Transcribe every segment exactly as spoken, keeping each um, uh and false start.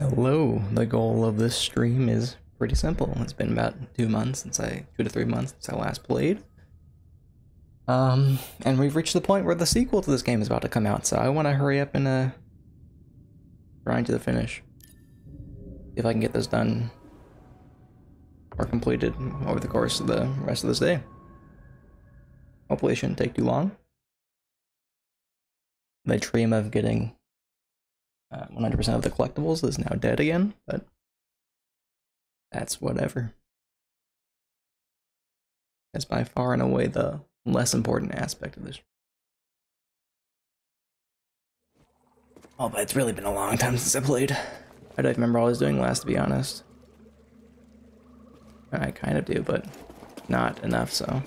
Hello, the goal of this stream is pretty simple. It's been about two months since I, two to three months since I last played. Um, and we've reached the point where the sequel to this game is about to come out, so I want to hurry up and uh, grind to the finish. See if I can get this done or completed over the course of the rest of this day. Hopefully it shouldn't take too long. My dream of getting uh, one hundred percent of the collectibles is now dead again, but that's whatever. That's by far and away the less important aspect of this. Oh, but it's really been a long time since I played. I don't remember what I was doing last, to be honest. I kind of do, but not enough, so.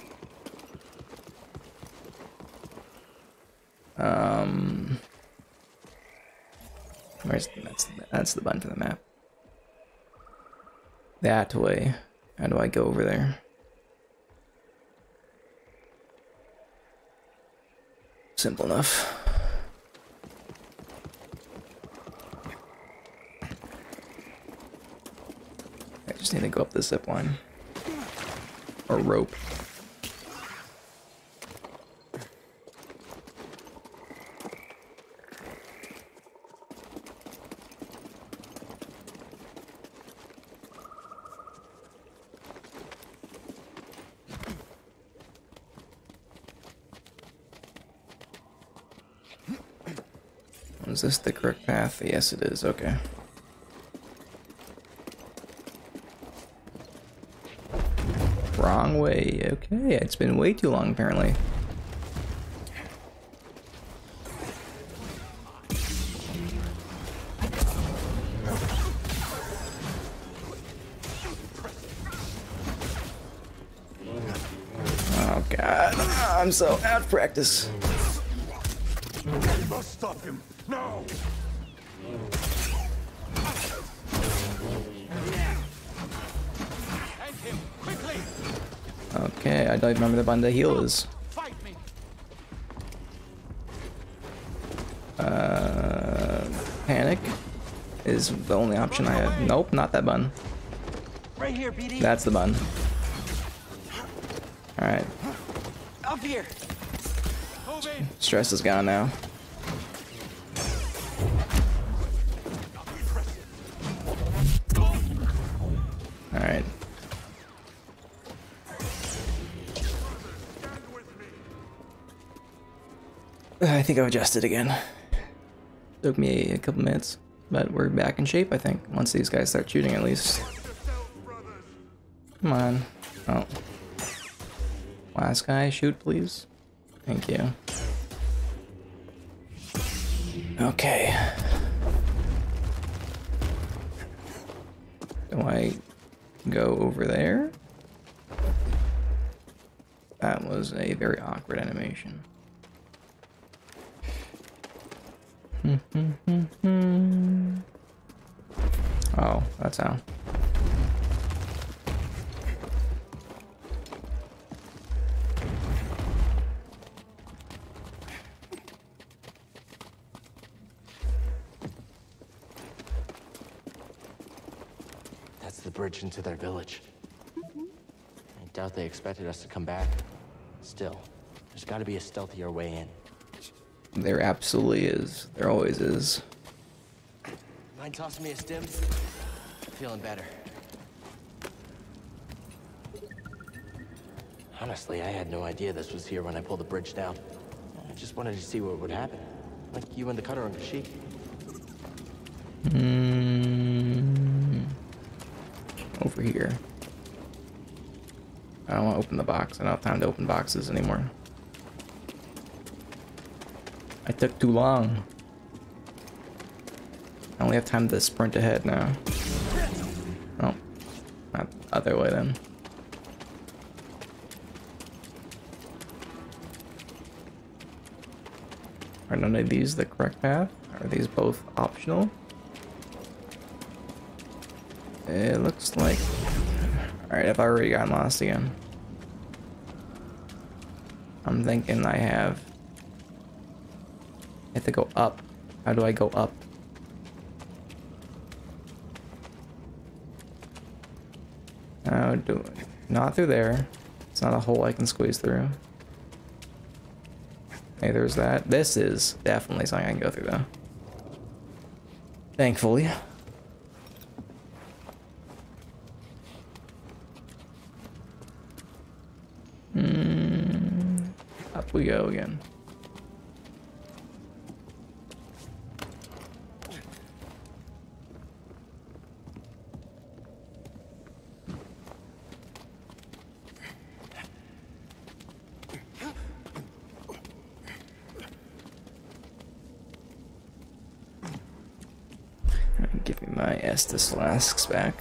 Um, where's that's that's the button for the map. That way. How do I go over there? Simple enough. I just need to go up the zip line or rope. Is this the correct path? Yes, it is. Okay. Wrong way. Okay, it's been way too long, apparently. Oh, God. I'm so out of practice. We must stop him now. Okay, I don't remember the button to heal is. Uh, panic is the only option I have. Nope, not that button. Right here, B D. That's the button. All right. Up here. Stress is gone now. All right. I think I've adjusted again. Took me a couple minutes, but we're back in shape, I think, once these guys start shooting at least. Come on. Oh. Last guy, shoot, please. Thank you. Okay. Do I go over there? That was a very awkward animation. Oh, that's how. That's the bridge into their village. I doubt they expected us to come back. Still, there's got to be a stealthier way in. There absolutely is. There always is. Mind tossing me a stim? Feeling better. Honestly, I had no idea this was here when I pulled the bridge down. I just wanted to see what would happen. Like you and the cutter on Kashyyyk. Mm, over here. I don't want to open the box. I don't have time to open boxes anymore. I took too long. I only have time to sprint ahead now. Oh, not the other way then. Are none of these the correct path? Are these both optional? It looks like... Alright, I've already gotten lost again. I'm thinking I have... I have to go up. How do I go up? No, do not through there. It's not a hole I can squeeze through. Hey, there's that. This is definitely something I can go through, though. Thankfully. Mm, up we go again. Give me my Estus flasks back.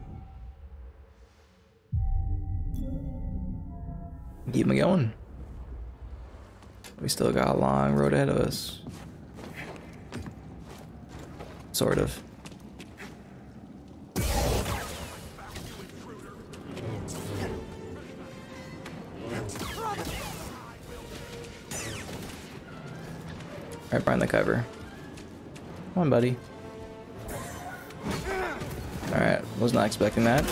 Keep me going. We still got a long road ahead of us. Sort of. Right behind the cover. Come on, buddy. Alright, was not expecting that.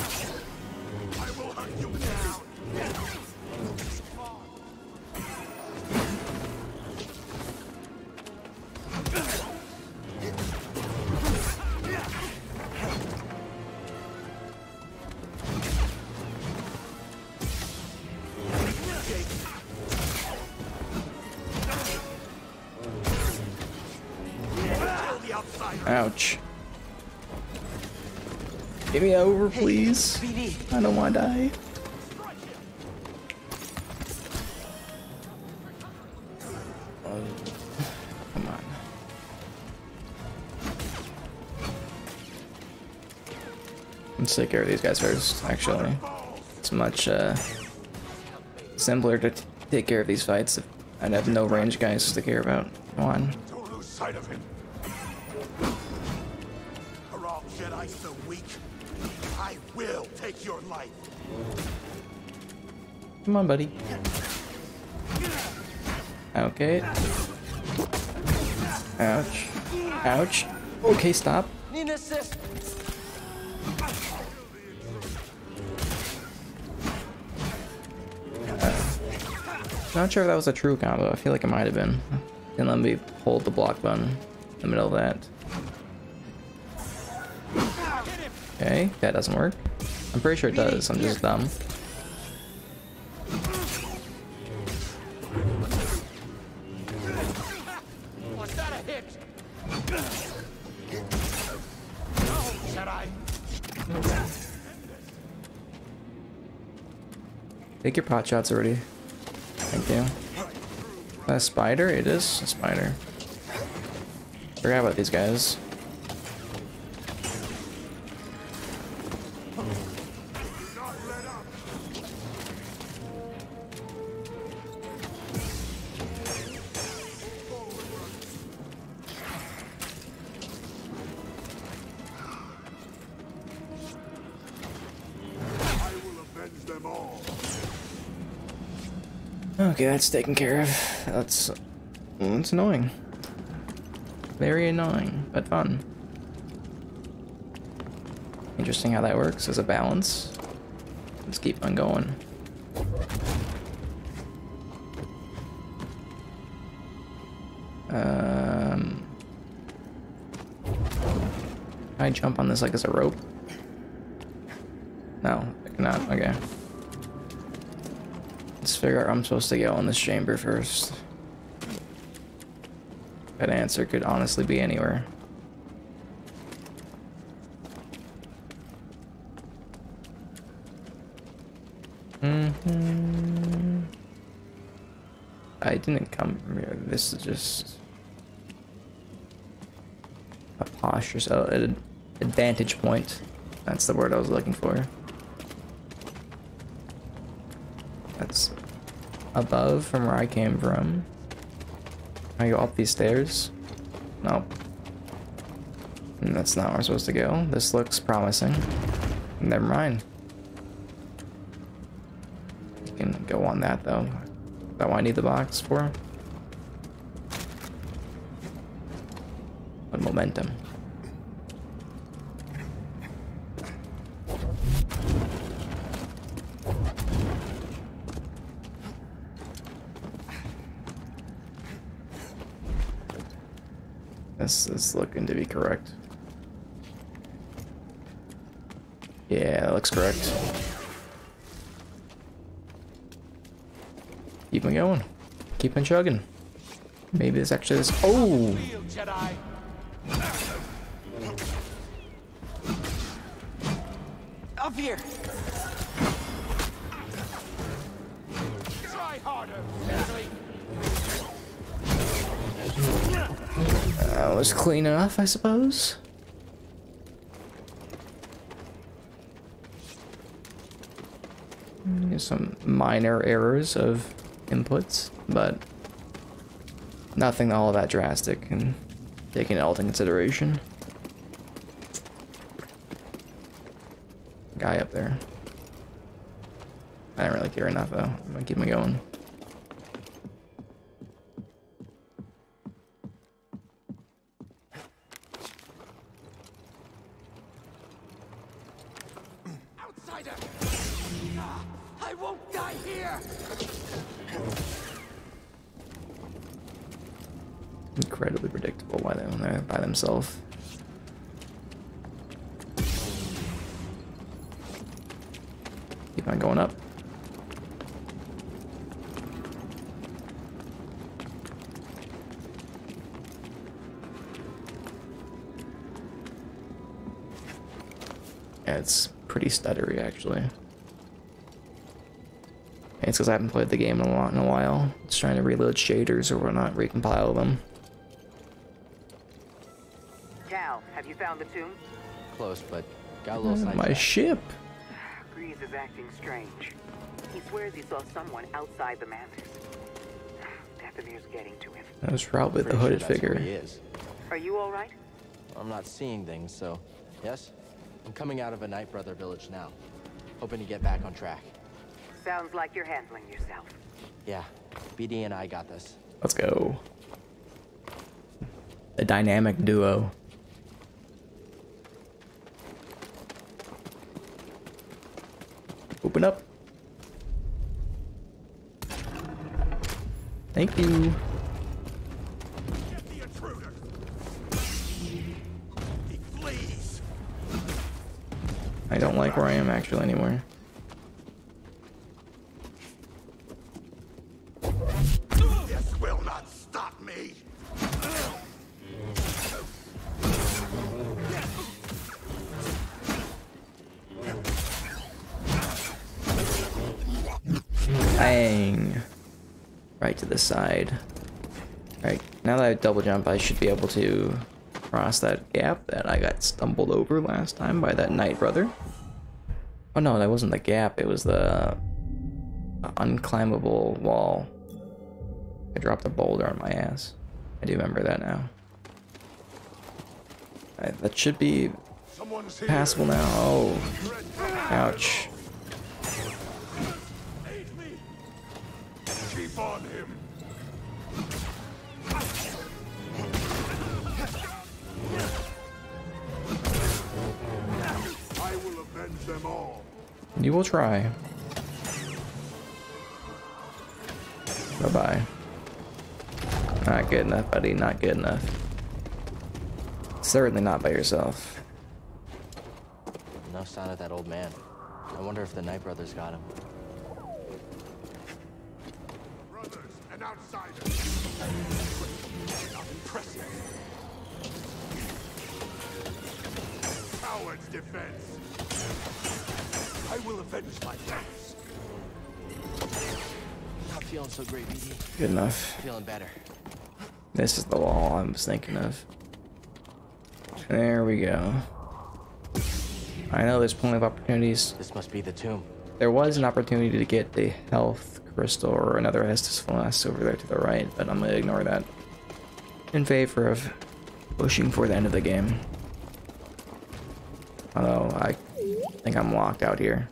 Ouch. Get me over, please. Hey, I don't want to die. Oh, come on. Let's take care of these guys first, actually. It's much uh, simpler to t take care of these fights if I'd have no range guys to care about. Come on. Don't lose sight of him. Are all Jedi so weak? I will take your life. Come on, buddy. Okay. Ouch. Ouch. Okay, stop. Need an assist. Not sure if that was a true combo. I feel like it might have been. Didn't let me hold the block button in the middle of that. Okay, that doesn't work. I'm pretty sure it does. I'm just dumb. Was that a hit? Jedi. Take your pot shots already. Thank you. Is that a spider? It is a spider. Forgot about these guys. I will avenge them all. Okay, that's taken care of. That's that's annoying. Very annoying, but fun. Interesting how that works as a balance. Let's keep on going. Um, can I jump on this like as a rope? No, I cannot. Okay. Let's figure out where I'm supposed to go in this chamber first. That answer could honestly be anywhere. Mm-hmm. I didn't come from here. This is just a posture, so an advantage point. That's the word I was looking for. That's above from where I came from. Can I go up these stairs? Nope. And that's not where I'm supposed to go. This looks promising. Never mind. You can go on that though. Is that what I need the box for? But momentum. This is looking to be correct. Yeah, that looks correct. Keep on going. Keep on chugging. Maybe this actually is. Oh! Jedi. Up here. Try harder. That was clean enough, I suppose. There's some minor errors of inputs, but nothing all that drastic, and taking it all into consideration. Guy up there. I don't really care enough though. I'm gonna keep me going. Outsider. I won't die here. Incredibly predictable why they when they're by themselves. Keep on going up. Yeah, it's pretty stuttery actually. It's because I haven't played the game in a lot in a while. It's trying to reload shaders or whatnot, recompile them. Cal, have you found the tomb? Close, but got a little Uh, side my track. ship. Grease is acting strange. He swears he saw someone outside the mantis. Dathamir's getting to him. That was probably the Pretty sure hooded that's who figure. he is. Are you all right? I'm not seeing things, so yes. I'm coming out of a Night Brother village now, hoping to get back on track. Sounds like you're handling yourself. Yeah, B D and I got this. Let's go. The dynamic duo. Open up. Thank you. Get the intruder. He flees. I don't like where I am actually anymore. This will not stop me. Bang. Right to the side. Right, now that I double jump, I should be able to cross that gap that I got stumbled over last time by that Night Brother. Oh no, that wasn't the gap, it was the unclimbable wall. I dropped a boulder on my ass. I do remember that now. Alright, that should be Someone's here. passable now. Oh, ouch. Aid me. Keep on him. I will avenge them all. You will try. Bye-bye. Not good enough, buddy. Not good enough. Certainly not by yourself. No sign of that old man. I wonder if the Night Brothers got him. Brothers and outsiders. Not impressive. Coward's defense. I will avenge my friends. Not feeling so great, B D. Good enough. Feeling better. This is the wall I was thinking of. There we go. I know there's plenty of opportunities. This must be the tomb. There was an opportunity to get the health crystal or another Estus flask over there to the right, but I'm gonna ignore that in favor of pushing for the end of the game. Although I think I'm locked out here.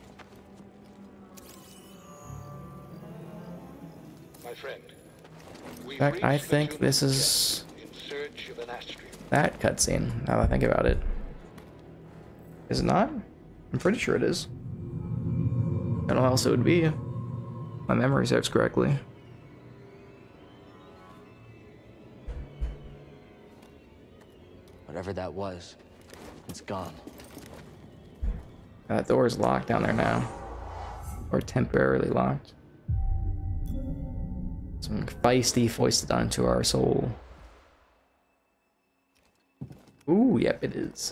My friend, In fact, I think this is in search of an astral. that cutscene, now that I think about it. Is it not? I'm pretty sure it is. I don't know how else it would be. If my memory serves correctly. Whatever that was, it's gone. That door's locked down there now. Or temporarily locked. Some feisty foisted onto our soul. Ooh, yep, it is.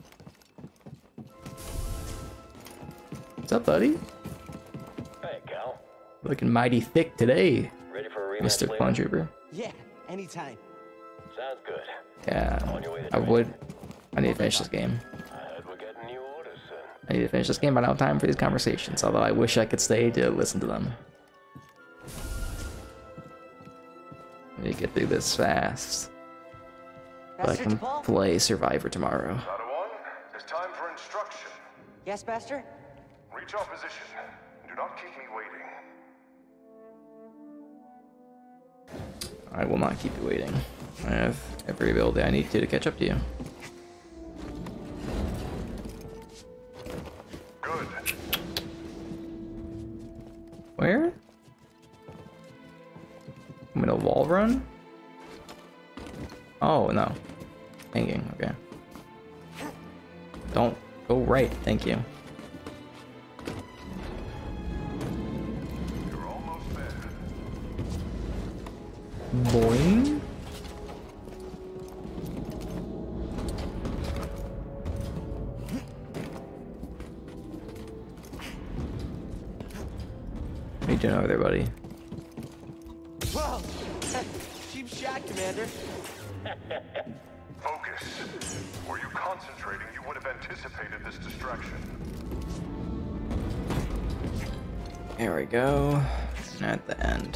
What's up, buddy? Hey, Cal. Looking mighty thick today, Ready for a rematch Mister later? Clone Trooper. Yeah, anytime. Sounds good. Yeah, On your way to I training. would. I need to finish this game. I heard we're getting new orders soon. I need to finish this game, but I don't have time for these conversations, although I wish I could stay to listen to them. Let me get through this fast. But I Master can T'Pol? play Survivor tomorrow. Padawan, it's time for instruction. Yes, Master? Reach our position. Do not keep me waiting. I will not keep you waiting. I have every ability I need to to catch up to you. Good. Where? I'm gonna wall run? Oh, no. Hanging, okay. Don't go right, thank you. You're almost there. Boing? What are you doing over there, buddy? Whoa! Cheap shot, Commander. Focus. Were you concentrating, you would have anticipated this distraction. There we go. At the end.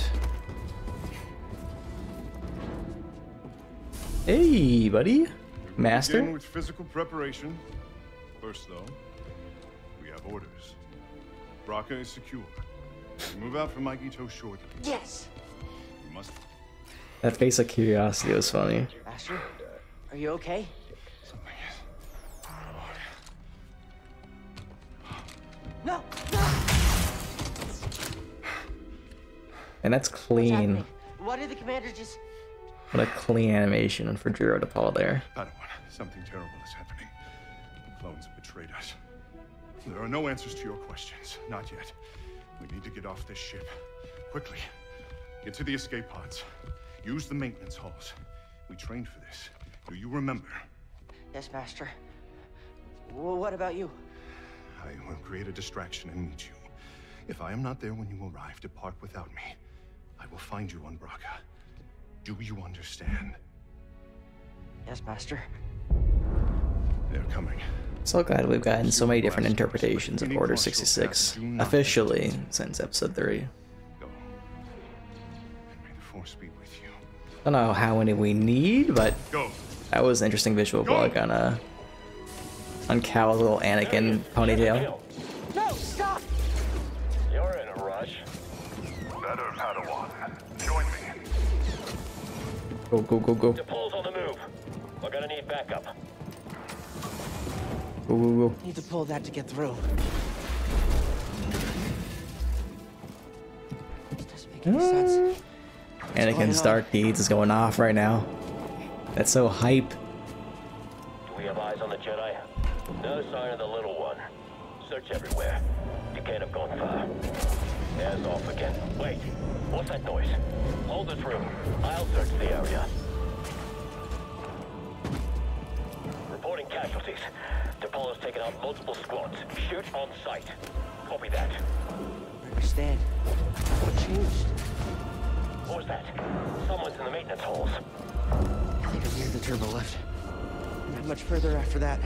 Hey, buddy. Master? Begin with physical preparation. First, though, we have orders. Braca is secure. We move out from Maikito shortly. Yes! We must. That face of curiosity was funny. Master, are you okay? Something is. No! No! And that's What's clean. happening? What did the Commander just... What a clean animation for Jiro to Paul there. Padawan, something terrible is happening. The clones have betrayed us. There are no answers to your questions. Not yet. We need to get off this ship. Quickly. Get to the escape pods. Use the maintenance halls. We trained for this. Do you remember? Yes, Master. Well, what about you? I will create a distraction and meet you. If I am not there when you arrive, depart without me. I will find you on Braca. Do you understand? Yes, Master. They're coming. So glad we've gotten so many different interpretations of Order sixty-six officially since episode three. Go. And may the Force be with you. I don't know how many we need, but Go. that was an interesting visual bug on uh, on Cal's little Anakin ponytail. No, stop! You're in a rush. Better, Padawan. Join me. Go, go, go, go. T'Pol's on the move. We're gonna need backup. Go, go, go. Need to pull that to get through. This doesn't make any sense. Anakin's Dark Deeds is going off right now. That's so hype. Do we have eyes on the Jedi? No sign of the little one. Search everywhere. You can't have gone far. Air's off again. Wait. What's that noise? Hold this room. I'll search the area. Reporting casualties. T'Pol has taken out multiple squads. Shoot on sight. Copy that. I understand. What changed? What was that? Someone's in the maintenance halls. I think I'm near the turbo lift. Not much further after that.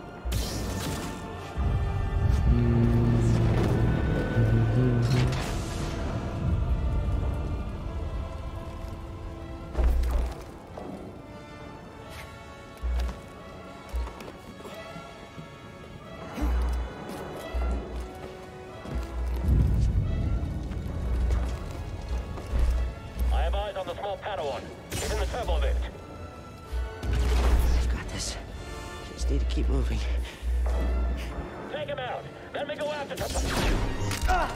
I have eyes on the small Padawan. He's in the turbo lift. I've got this. Just need to keep moving. Take him out. Then we go after T'Pol.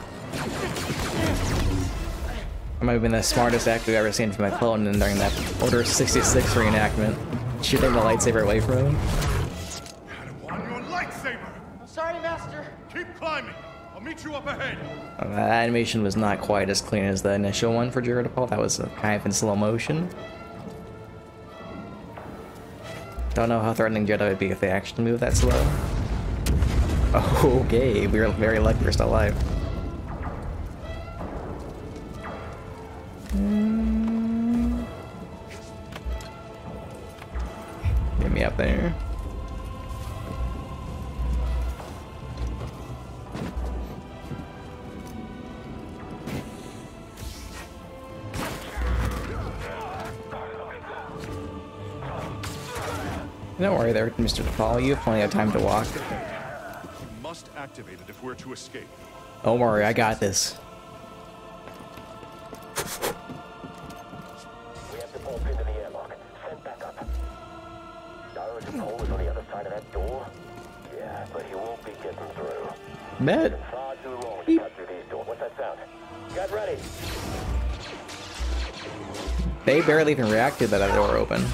I might have been the smartest actor I've ever seen from my clone during that Order sixty-six reenactment. shooting the lightsaber away from him. Padawan, your lightsaber! Sorry, Master. Keep climbing. I'll meet you up ahead. Uh, that animation was not quite as clean as the initial one for Jedi. That was uh, kind of in slow motion. Don't know how threatening Jedi would be if they actually move that slow. Okay, we were very lucky we're still alive. Mm. Get me up there. Don't worry there, Mister DePaul. You have plenty of time to walk. We must activate it if we're to escape. Don't worry, I got this. We have the ball pinned in the airlock. Send back up. Cyrus Cole is on the other side of that door. Yeah, but he won't be getting through. Bet. It's been far too long to cut through these doors. What's that sound? Get ready. They barely even reacted that that door open.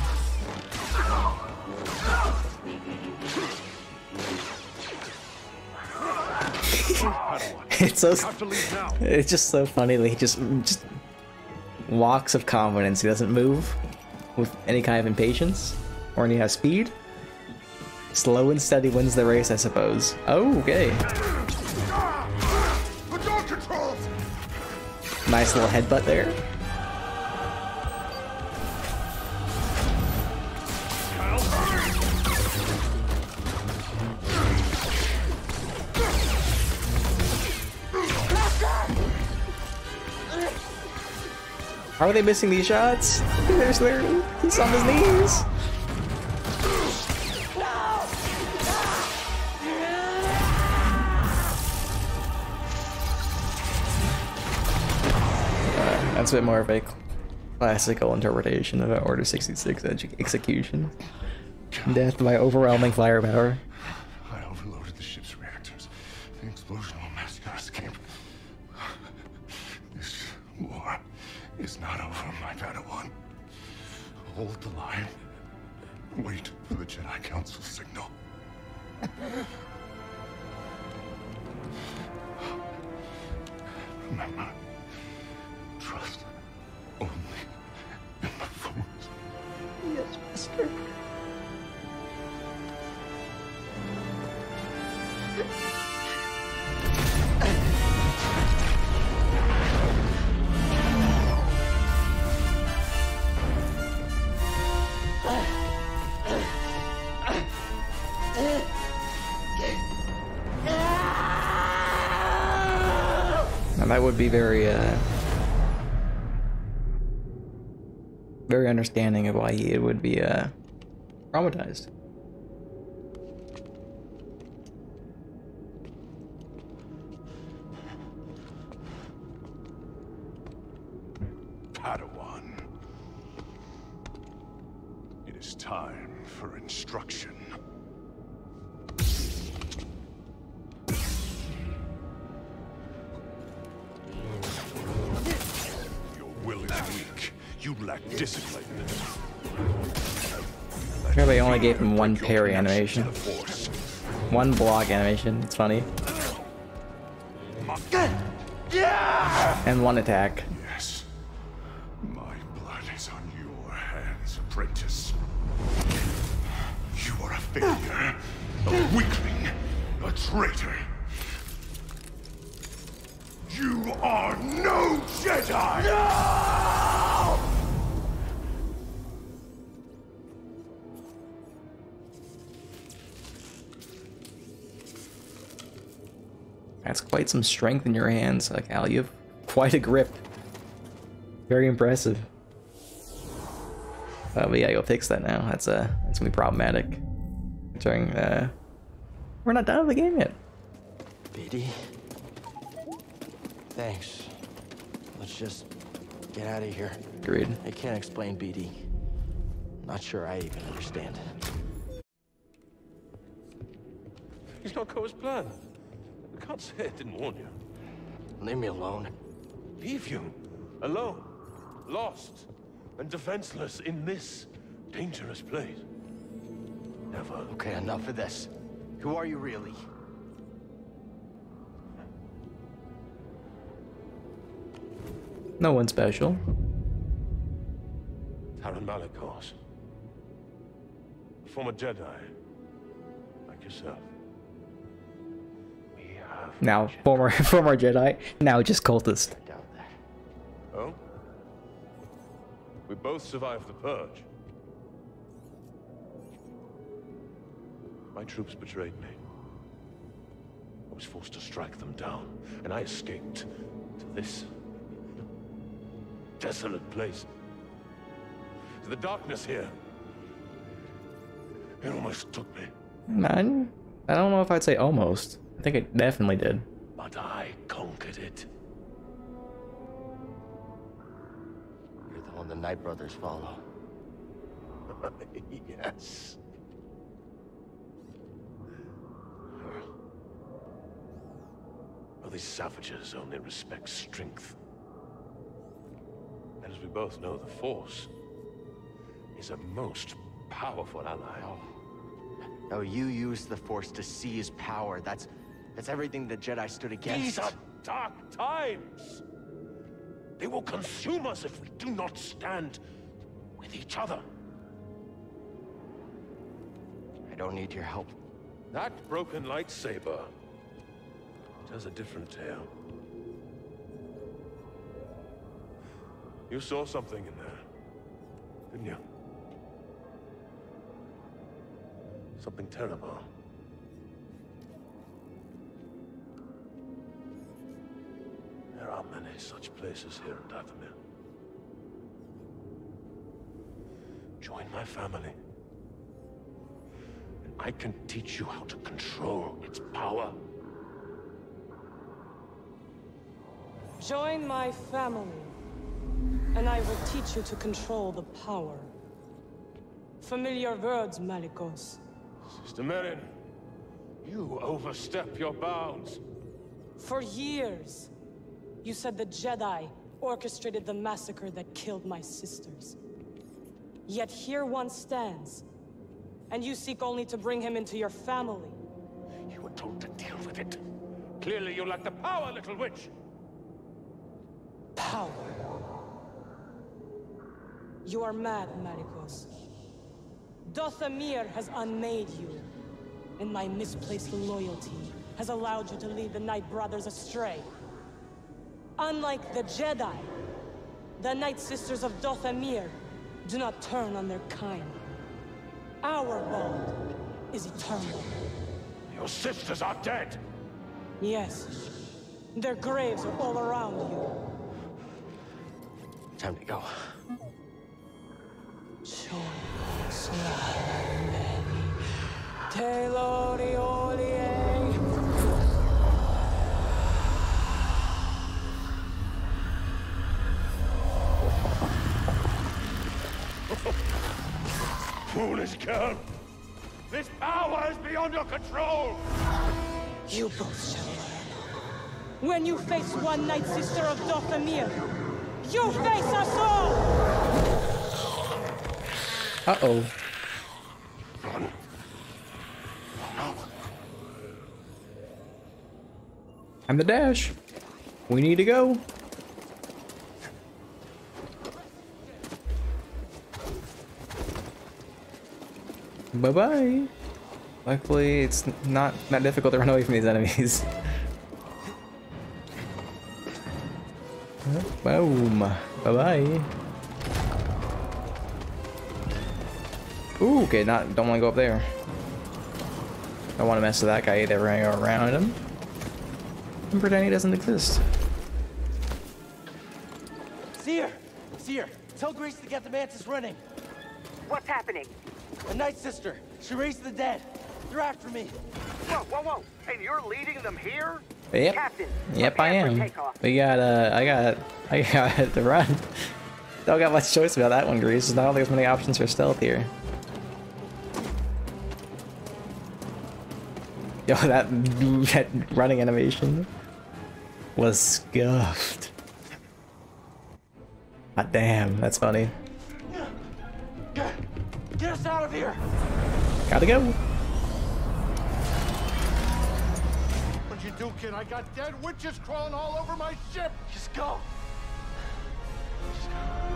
It's so. It's just so funny that he just just walks of confidence. He doesn't move with any kind of impatience or any kind of speed. Slow and steady wins the race, I suppose. Oh, okay. Nice little headbutt there. How are they missing these shots? There's there. He's on his knees. Uh, that's a bit more of a classical interpretation of Order sixty-six execution. Death by overwhelming firepower. I overloaded the ship's reactors. The explosion will mask our escape. This war is not over, my Padawan. Hold the line. Wait for the Jedi Council signal. Remember, trust only in the Force. Yes, Master. And that would be very, uh, very understanding of why he would be, uh, traumatized. Padawan. It is time for instruction. Your will is weak. You lack discipline. Sure, they only gave him one parry animation. One block animation. It's funny. And one attack. Yes. My blood is on your hands, apprentice. You are a failure, a weakling, a traitor. You are no Jedi! No! That's quite some strength in your hands, like Al. You have quite a grip. Very impressive. Uh, but yeah, you'll fix that now. That's uh, that's gonna be problematic. Considering uh, we're not done with the game yet. B D? Thanks. Let's just get out of here. Agreed. I can't explain B D. Not sure I even understand. He's not go as planned. I can't say I didn't warn you. Leave me alone. Leave you alone, lost, and defenseless in this dangerous place. never. Okay, enough of this. Who are you really? No one special. Taron Malicos. A former Jedi. Like yourself. We have... Now, Jedi. former former Jedi, now just cultist. I doubt that. Oh? We both survived the Purge. My troops betrayed me. I was forced to strike them down, and I escaped to this desolate place. To the darkness here. It almost took me. Man, I don't know if I'd say almost. I think it definitely did. But I conquered it. You're the one the Night Brothers follow. Yes. Well, these savages only respect strength. And as we both know, the Force is a most powerful ally. Oh. No, you used the Force to seize power. That's that's everything the Jedi stood against. These are dark times. They will consume us if we do not stand with each other. I don't need your help. That broken lightsaber tells a different tale. You saw something in there, didn't you? Something terrible. There are many such places here in Dathomir. Join my family, and I can teach you how to control its power. Join my family, and I will teach you to control the power. Familiar words, Malicos. Sister Merrin, you overstep your bounds. For years, you said the Jedi orchestrated the massacre that killed my sisters. Yet here one stands, and you seek only to bring him into your family. You were told to deal with it. Clearly you lack the power, little witch. Power. You are mad, Malicos. Dathomir has unmade you, and my misplaced loyalty has allowed you to lead the Night Brothers astray. Unlike the Jedi, the Night Sisters of Dathomir do not turn on their kind. Our bond is eternal. Your sisters are dead. Yes, their graves are all around you. Time to go. Foolish girl! This power is beyond your control! You both shall learn. When you face one Night Sister of Dathomir, you face us all! Uh-oh. Run. No. I'm the Dash. We need to go. Bye-bye. Luckily, it's not that difficult to run away from these enemies. Boom. Bye-bye. Ooh, okay, not don't want to go up there. Don't want to mess with that guy either. We're gonna go around him and pretend he doesn't exist. Seer! Seer! Tell Grace to get the Mantis running. What's happening? A Night Sister. She raised the dead. They're after me. Whoa, whoa, whoa! And you're leading them here? Yep. Captain, Yep, I prepare for am. takeoff. We got, uh, I got, I got to run. Don't got much choice about that one, Grease. I don't think there's many options for stealth here. Yo, that, that running animation was scuffed. God damn, that's funny. Get, get us out of here! Gotta go. What'd you do, kid? I got dead witches crawling all over my ship. Just go. Just go.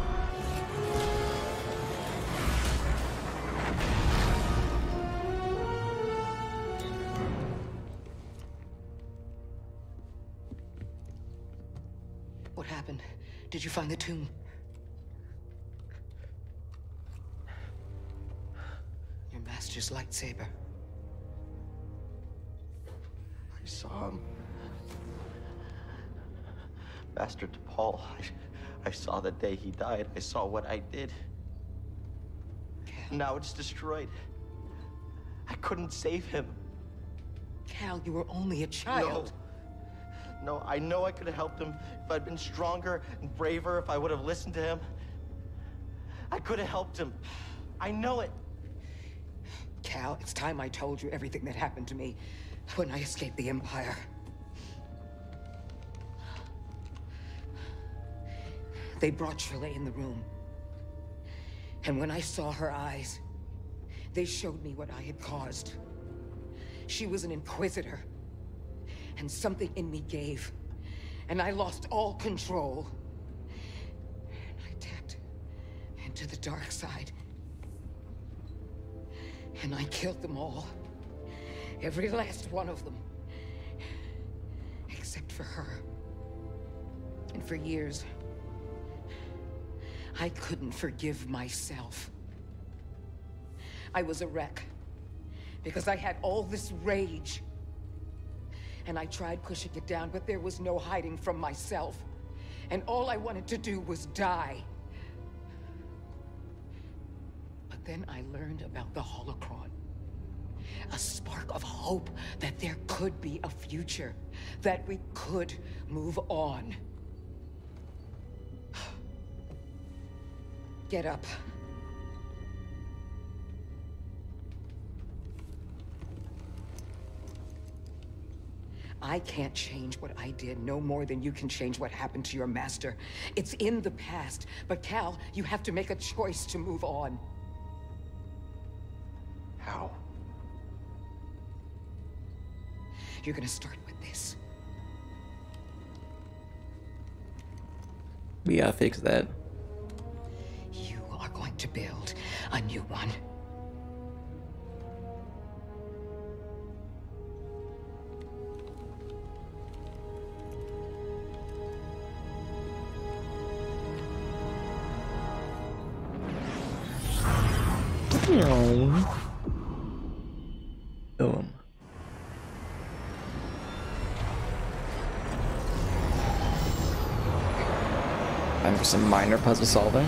What happened? Did you find the tomb? Your master's lightsaber. I saw him. Master T'Pol. I, I saw the day he died. I saw what I did. Cal. Now it's destroyed. I couldn't save him. Cal, you were only a child. No. No, I know I could have helped him if I'd been stronger and braver, if I would have listened to him. I could have helped him. I know it. Cal, it's time I told you everything that happened to me when I escaped the Empire. They brought Shirley in the room. And when I saw her eyes, they showed me what I had caused. She was an Inquisitor. And something in me gave. And I lost all control. And I tapped into the dark side. And I killed them all. Every last one of them. Except for her. And for years, I couldn't forgive myself. I was a wreck. Because I had all this rage. And I tried pushing it down, but there was no hiding from myself. And all I wanted to do was die. But then I learned about the holocron. A spark of hope that there could be a future. That we could move on. Get up. I can't change what I did no more than you can change what happened to your master. It's in the past. But Cal, you have to make a choice to move on. How? You're gonna start with this. We gotta fix that. You are going to build a new one. Boom. Time for some minor puzzle solving.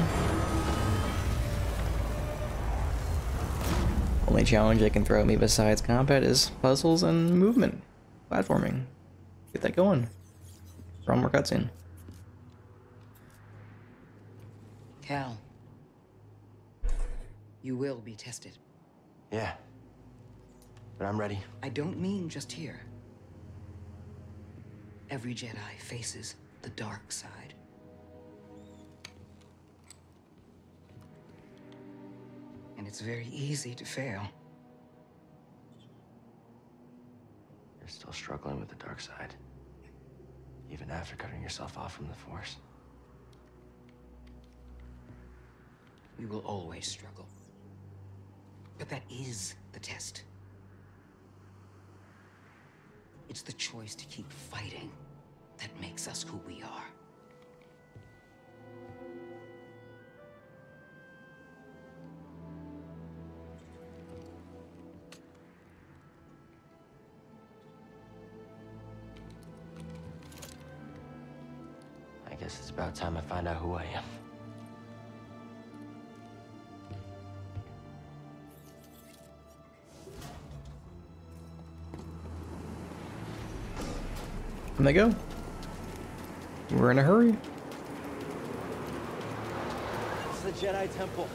Only challenge they can throw at me besides combat is puzzles and movement. Platforming. Get that going. One more cutscene. Cal. You will be tested. Yeah. But I'm ready. I don't mean just here. Every Jedi faces the dark side. And it's very easy to fail. You're still struggling with the dark side. Even after cutting yourself off from the Force. We will always struggle. But that is the test. It's the choice to keep fighting that makes us who we are. I guess it's about time I find out who I am. And they go. We're in a hurry. It's the Jedi Temple.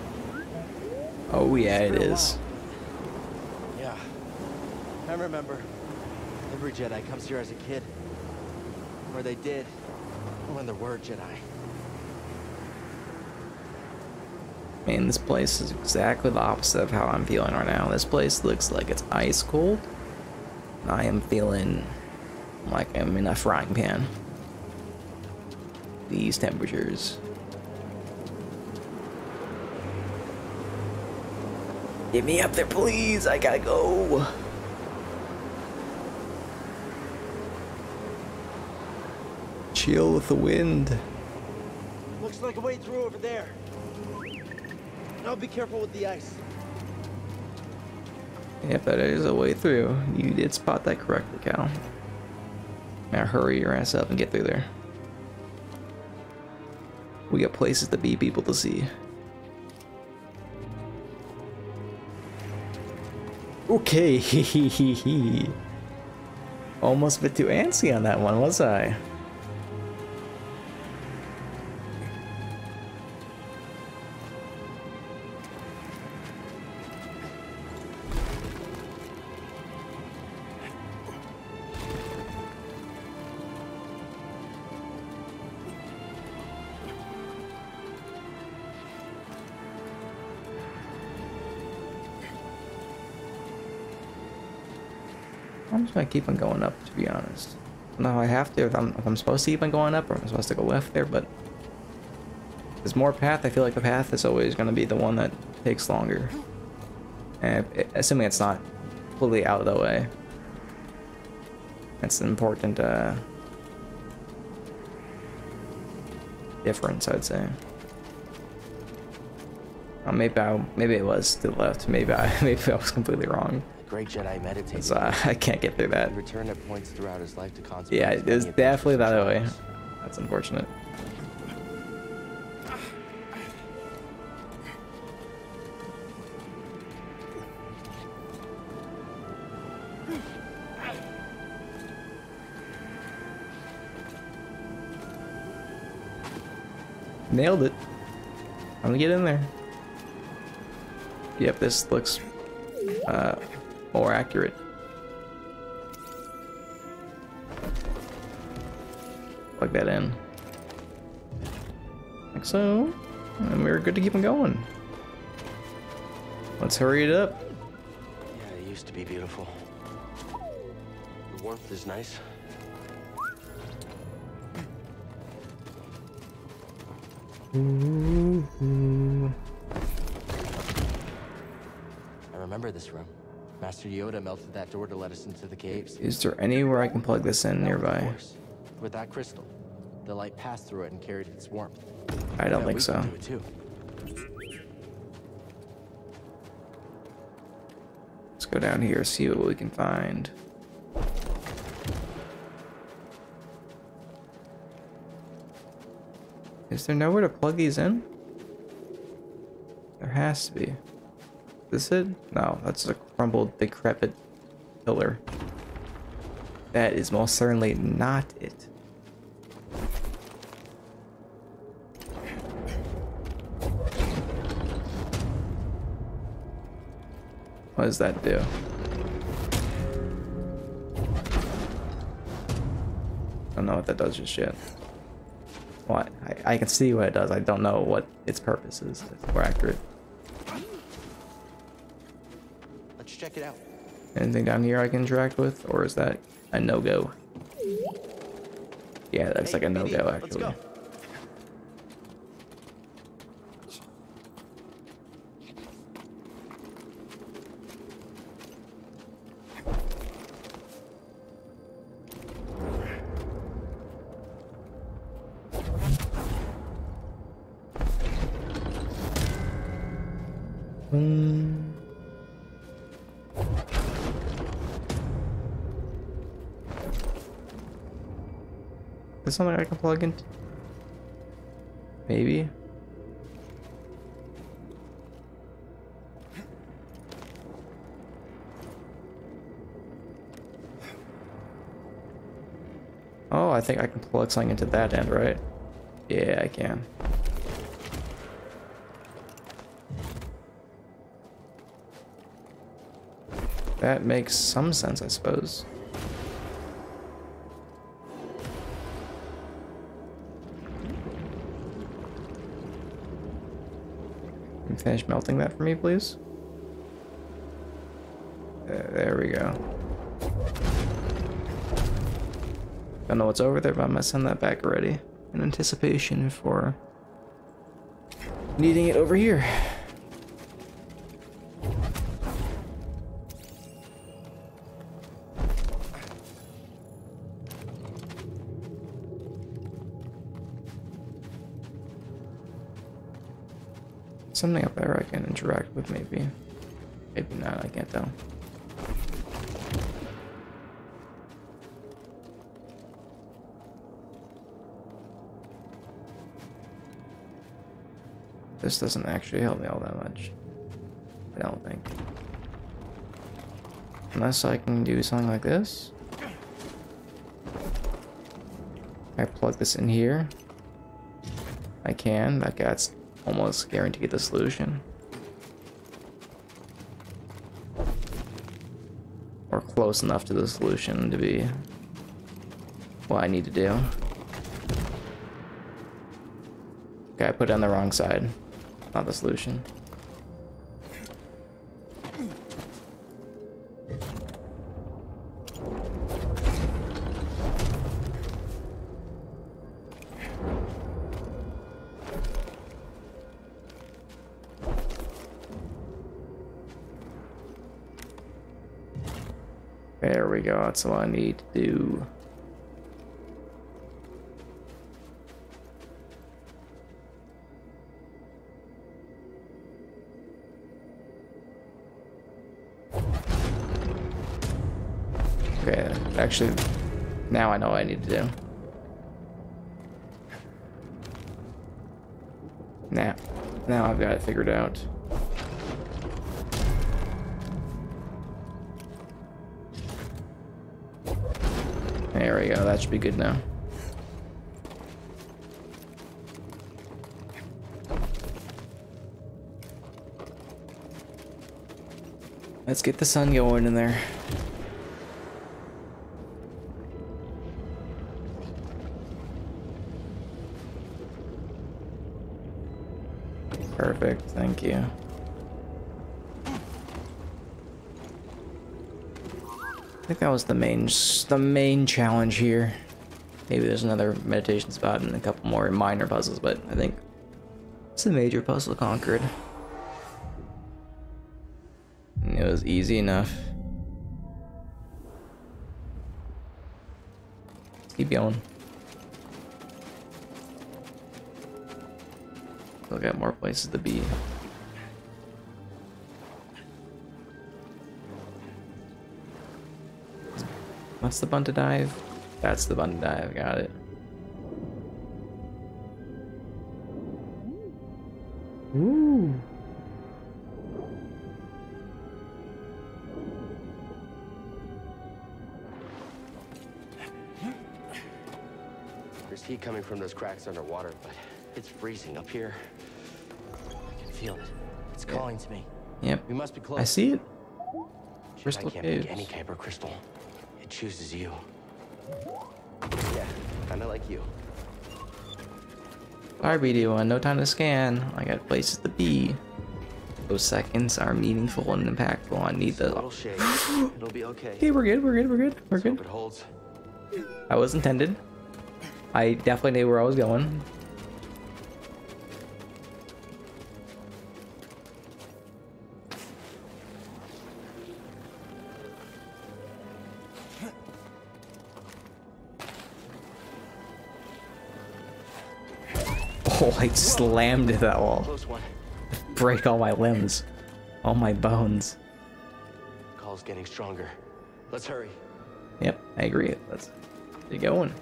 Oh yeah, it is. Yeah. I remember. Every Jedi comes here as a kid. Or they did. When there were Jedi. Man, this place is exactly the opposite of how I'm feeling right now. This place looks like it's ice cold. I am feeling like I'm in a frying pan. These temperatures. Get me up there, please. I gotta go. Chill with the wind. Looks like a way through over there. Now be careful with the ice. Yep, that is a way through. You did spot that correctly, Cal. Now hurry your ass up and get through there. We got places to be, people to see. Okay, almost a bit too antsy on that one, was I? I'm just gonna keep on going up, to be honest. No, I have to if I'm, if I'm supposed to keep on going up, or I'm supposed to go left there, but there's more path. I feel like the path is always gonna be the one that takes longer. And it, assuming it's not completely out of the way. That's an important uh, difference, I'd say. Uh, maybe I, maybe it was to the left. Maybe I maybe I was completely wrong. Great Jedi meditated. Uh, I can't get through that. He returned at points throughout his life to contemplate. Yeah, it is definitely that way. That's unfortunate. Nailed it. I'm gonna get in there. Yep, this looks uh, more accurate. Plug that in. Like so. And we're good to keep on going. Let's hurry it up. Yeah, it used to be beautiful. The warmth is nice. Ooh. I remember this room. Master Yoda melted that door to let us into the caves. Is there anywhere I can plug this in nearby? With that crystal, the light passed through it and carried its warmth. I don't Yeah, think we so. can do it too. Let's go down here, see what we can find. Is there nowhere to plug these in? There has to be. Is this it? No, that's a crumbled, decrepit pillar. That is most certainly not it. What does that do? I don't know what that does just yet. What? I, I can see what it does. I don't know what its purpose is. It's more accurate. Let's check it out. Anything down here I can interact with? Or is that a no-go? Yeah, that's Hey, like a no-go, P D, let's actually. go. Hmm. Is something I can plug in? Maybe. Oh, I think I can plug something into that end, right? Yeah, I can. That makes some sense, I suppose. Can you finish melting that for me, please? Uh, there we go. Don't know what's over there, but I'm gonna send that back already in anticipation for needing it over here. Something up there I can interact with, maybe. Maybe not, I can't tell. This doesn't actually help me all that much. I don't think. Unless I can do something like this. I plug this in here. I can, that gets almost guaranteed the solution. Or close enough to the solution to be what I need to do. Okay, I put it on the wrong side. Not the solution. There we go, that's what I need to do. Okay, actually, now I know what I need to do. Now, now I've got it figured out. There we go, that should be good now. Let's get the sun going in there. Perfect, thank you. I think that was the main, the main challenge here. Maybe there's another meditation spot and a couple more minor puzzles, but I think it's a major puzzle conquered. And it was easy enough. Let's keep going. Still got more places to be. What's the button to dive? That's the button to dive, got it. Ooh. There's heat coming from those cracks underwater, but it's freezing up here. I can feel it. It's calling to me. Yep. We must be close. I see it. Jedi Crystal can't caves. pick any kyber crystal. It chooses you. Yeah, kinda like you. Alright, B D one, no time to scan. I got places to be. Those seconds are meaningful and impactful. I need A the. little shake. It'll be okay. Okay, we're good, we're good, we're good, we're Let's hope good. it holds. That was intended. I definitely knew where I was going. Oh, I slammed that wall. Close one. Break all my limbs. All my bones. Call's getting stronger. Let's hurry. Yep, I agree. Let's get going.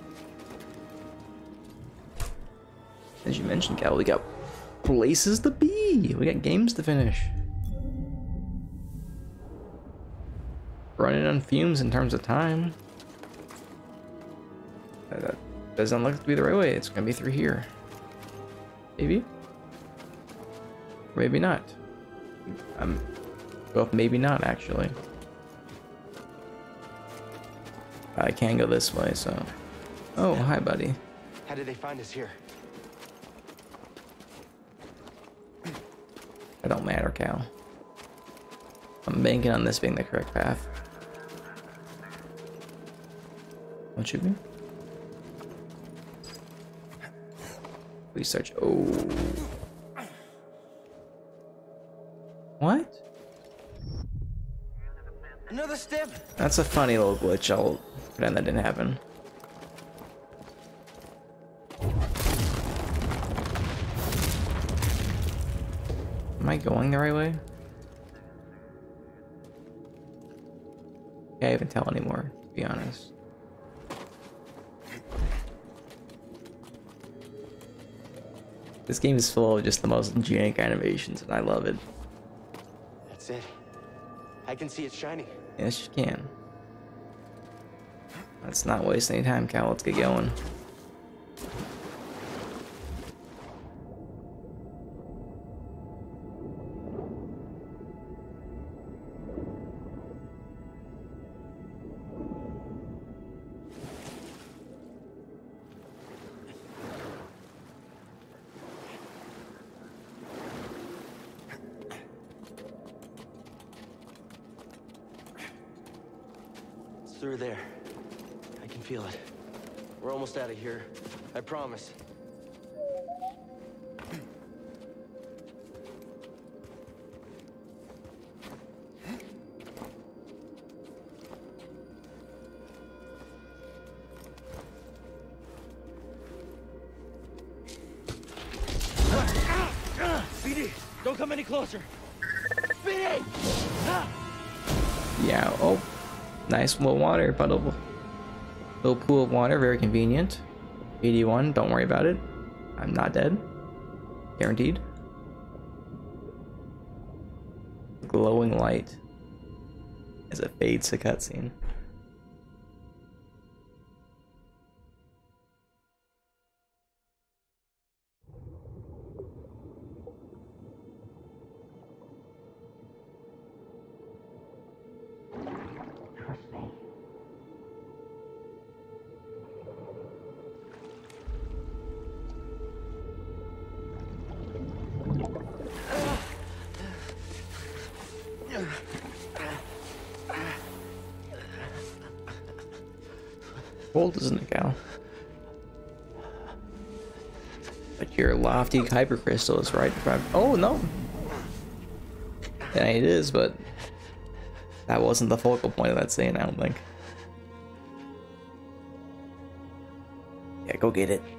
As you mentioned, Cal, we got places to be. We got games to finish. Running on fumes in terms of time. That doesn't look to be the right way. It's gonna be through here. Maybe? Maybe not. Um, well, maybe not, actually. I can go this way, so... Oh, hi, buddy. How did they find us here? It don't matter, Cal. I'm banking on this being the correct path. Don't shoot me. Research. Oh. What? Another step. That's a funny little glitch. I'll pretend that didn't happen. Am I going the right way? Can't even tell anymore, to be honest. This game is full of just the most jank animations, and I love it. That's it. I can see it shining. Yes, you can. Let's not waste any time, Cal. Let's get going. Through there. I can feel it. We're almost out of here. I promise. B D, don't come any closer. B D! Yeah, oh. Nice little water puddle. Little pool of water, very convenient. eighty-one, don't worry about it. I'm not dead. Guaranteed. Glowing light as it fades to cutscene. Cold, isn't it, Cal? But your lofty hypercrystal is right in front. Oh no! Yeah, it is, but that wasn't the focal point of that scene, I don't think. Yeah, go get it.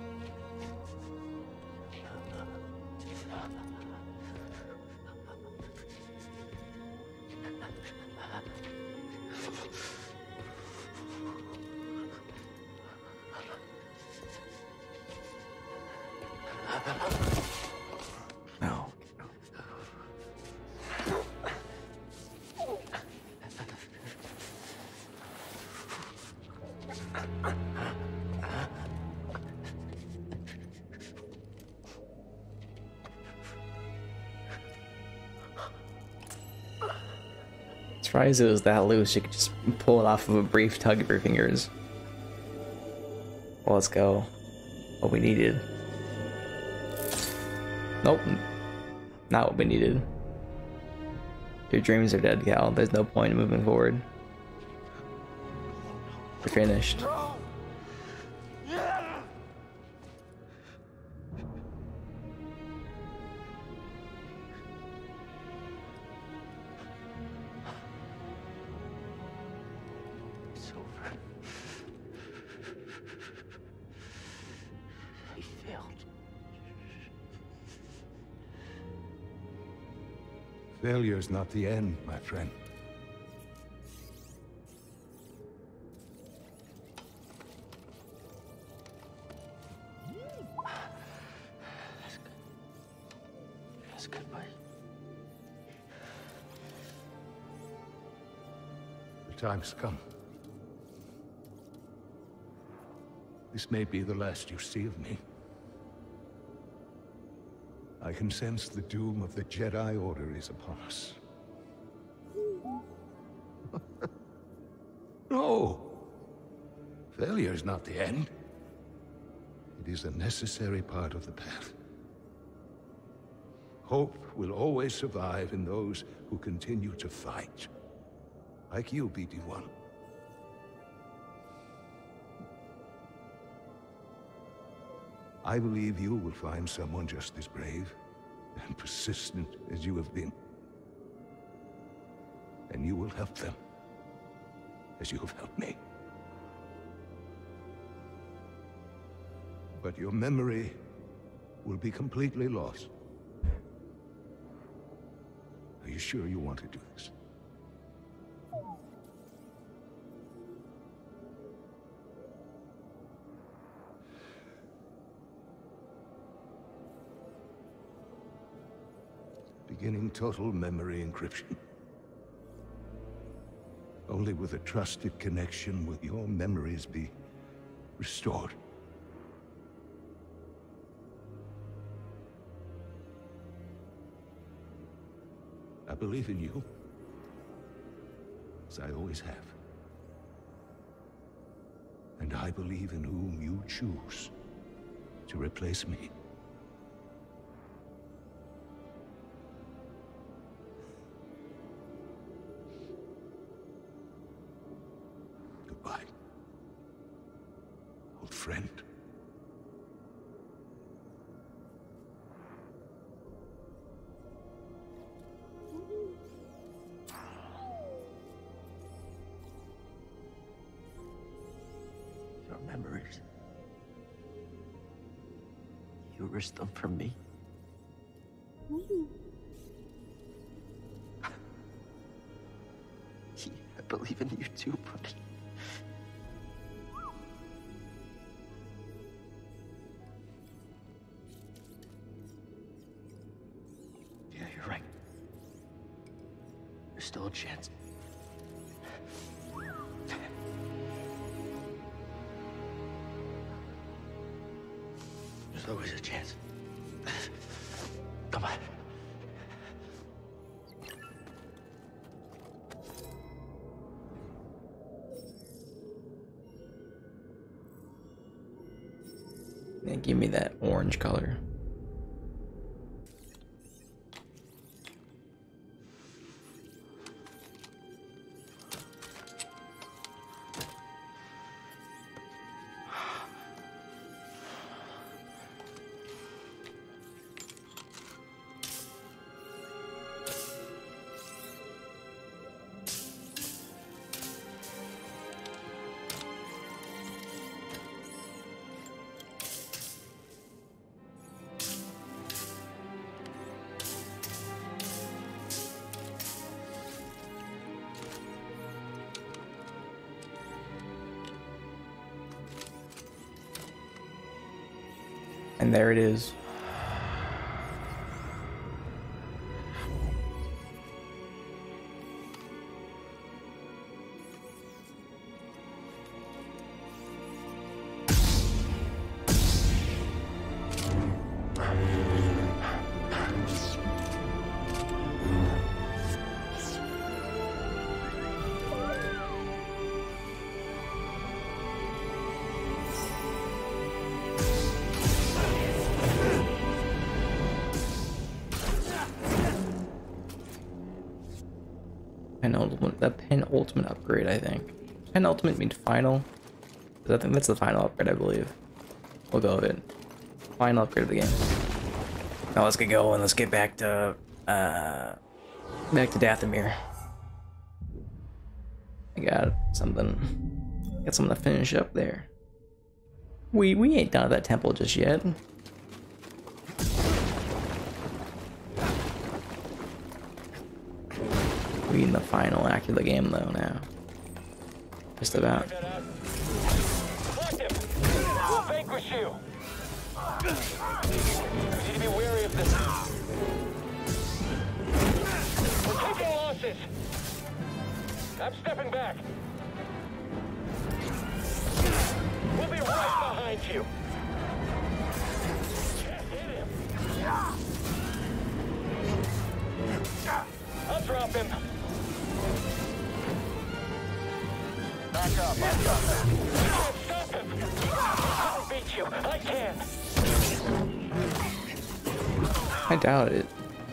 No. Surprised it was that loose. You could just pull it off of a brief tug of your fingers. Well, let's go. What we needed. Nope. Not what we needed. Your dreams are dead, Cal. There's no point in moving forward. We're finished. It's over. We failed. Failure's not the end, my friend. That's good. That's good, buddy. The time's come. This may be the last you see of me. I can sense the doom of the Jedi Order is upon us. No! Failure is not the end. It is a necessary part of the path. Hope will always survive in those who continue to fight. Like you, B D one. I believe you will find someone just as brave and persistent as you have been. And you will help them, as you have helped me. But your memory will be completely lost. Are you sure you want to do this? Beginning total memory encryption. Only with a trusted connection will your memories be restored. I believe in you, as I always have. And I believe in whom you choose to replace me. Goodbye, old friend. Memories. You risked them for me. Yeah, I believe in you too, buddy. Yeah, you're right. There's still a chance. There's always a chance. Come on. Yeah, give me that orange color. And there it is. Penultimate, the penultimate upgrade, I think. Penultimate means final. I think that's the final upgrade, I believe. We'll go with it. Final upgrade of the game. Now let's get going. Let's get back to, uh, back to Dathomir. I got something. Got something to finish up there. We we ain't done at that temple just yet. We in the final act of the game though now. Just about. We'll vanquish you. You need to be wary of this. We're taking losses. I'm stepping back. We'll be right behind you. Can't hit him. I'll drop him. Back up, back up. Stop him! I'll beat you. I can. I doubt it.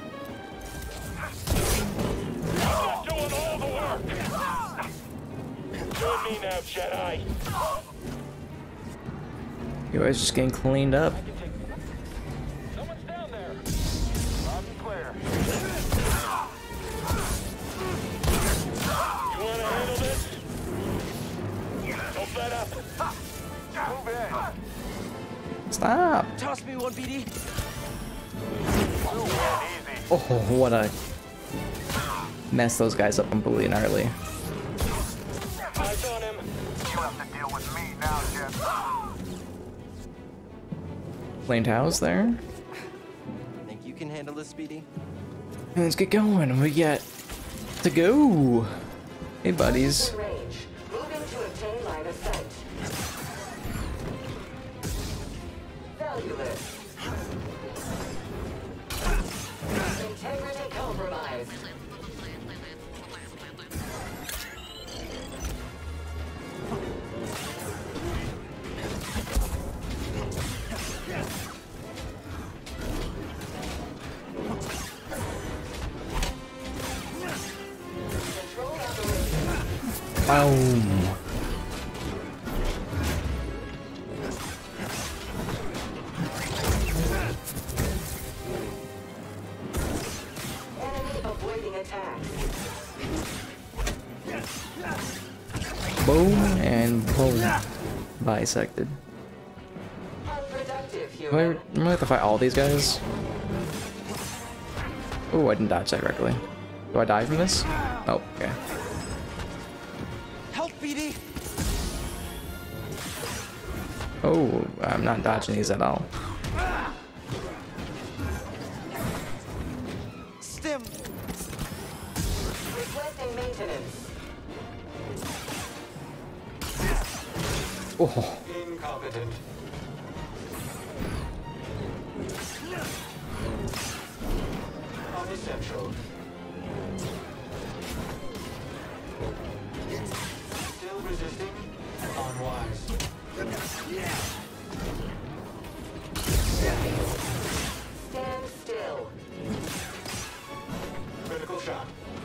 and me now, Jedi. You guys just getting cleaned up. Someone's down there. Loud and clear. You want to handle this? Don't let up. Move in. Stop! Toss me one, B D. Oh, what a mess those guys up completely and utterly. Eyes on him. You have to deal with me now, Jim. Plain towels there. Think you can handle this, Speedy? Let's get going. We get to go. Hey, buddies. Range. Moving to obtain line of sight. Valueless. Integrity compromised. Boom. Enemy avoiding attack. Boom and boom. Bisected. Unproductive Do I human. really have to fight all these guys? Oh, I didn't dodge that correctly. Do I die from this? Oh, okay. Help, B D. Oh, I'm not dodging these at all. Stim. Requesting maintenance. Oh, Incompetent. Unessential. Still resisting? Unwise. Stand still. Critical shot.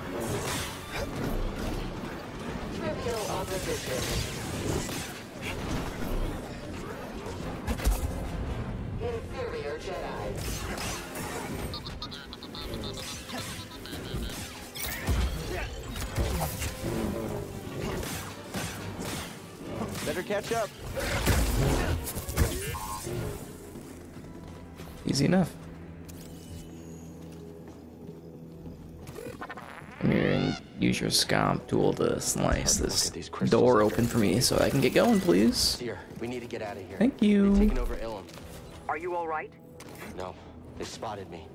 Trivial opposition. Inferior Jedi. Better catch up. easy enough. Come here and use your scalp tool to slice this door open for me so I can get going, please. Seer, we need to get out of here. Thank you. They've taken over Ilum. Are you all right? No, they spotted me.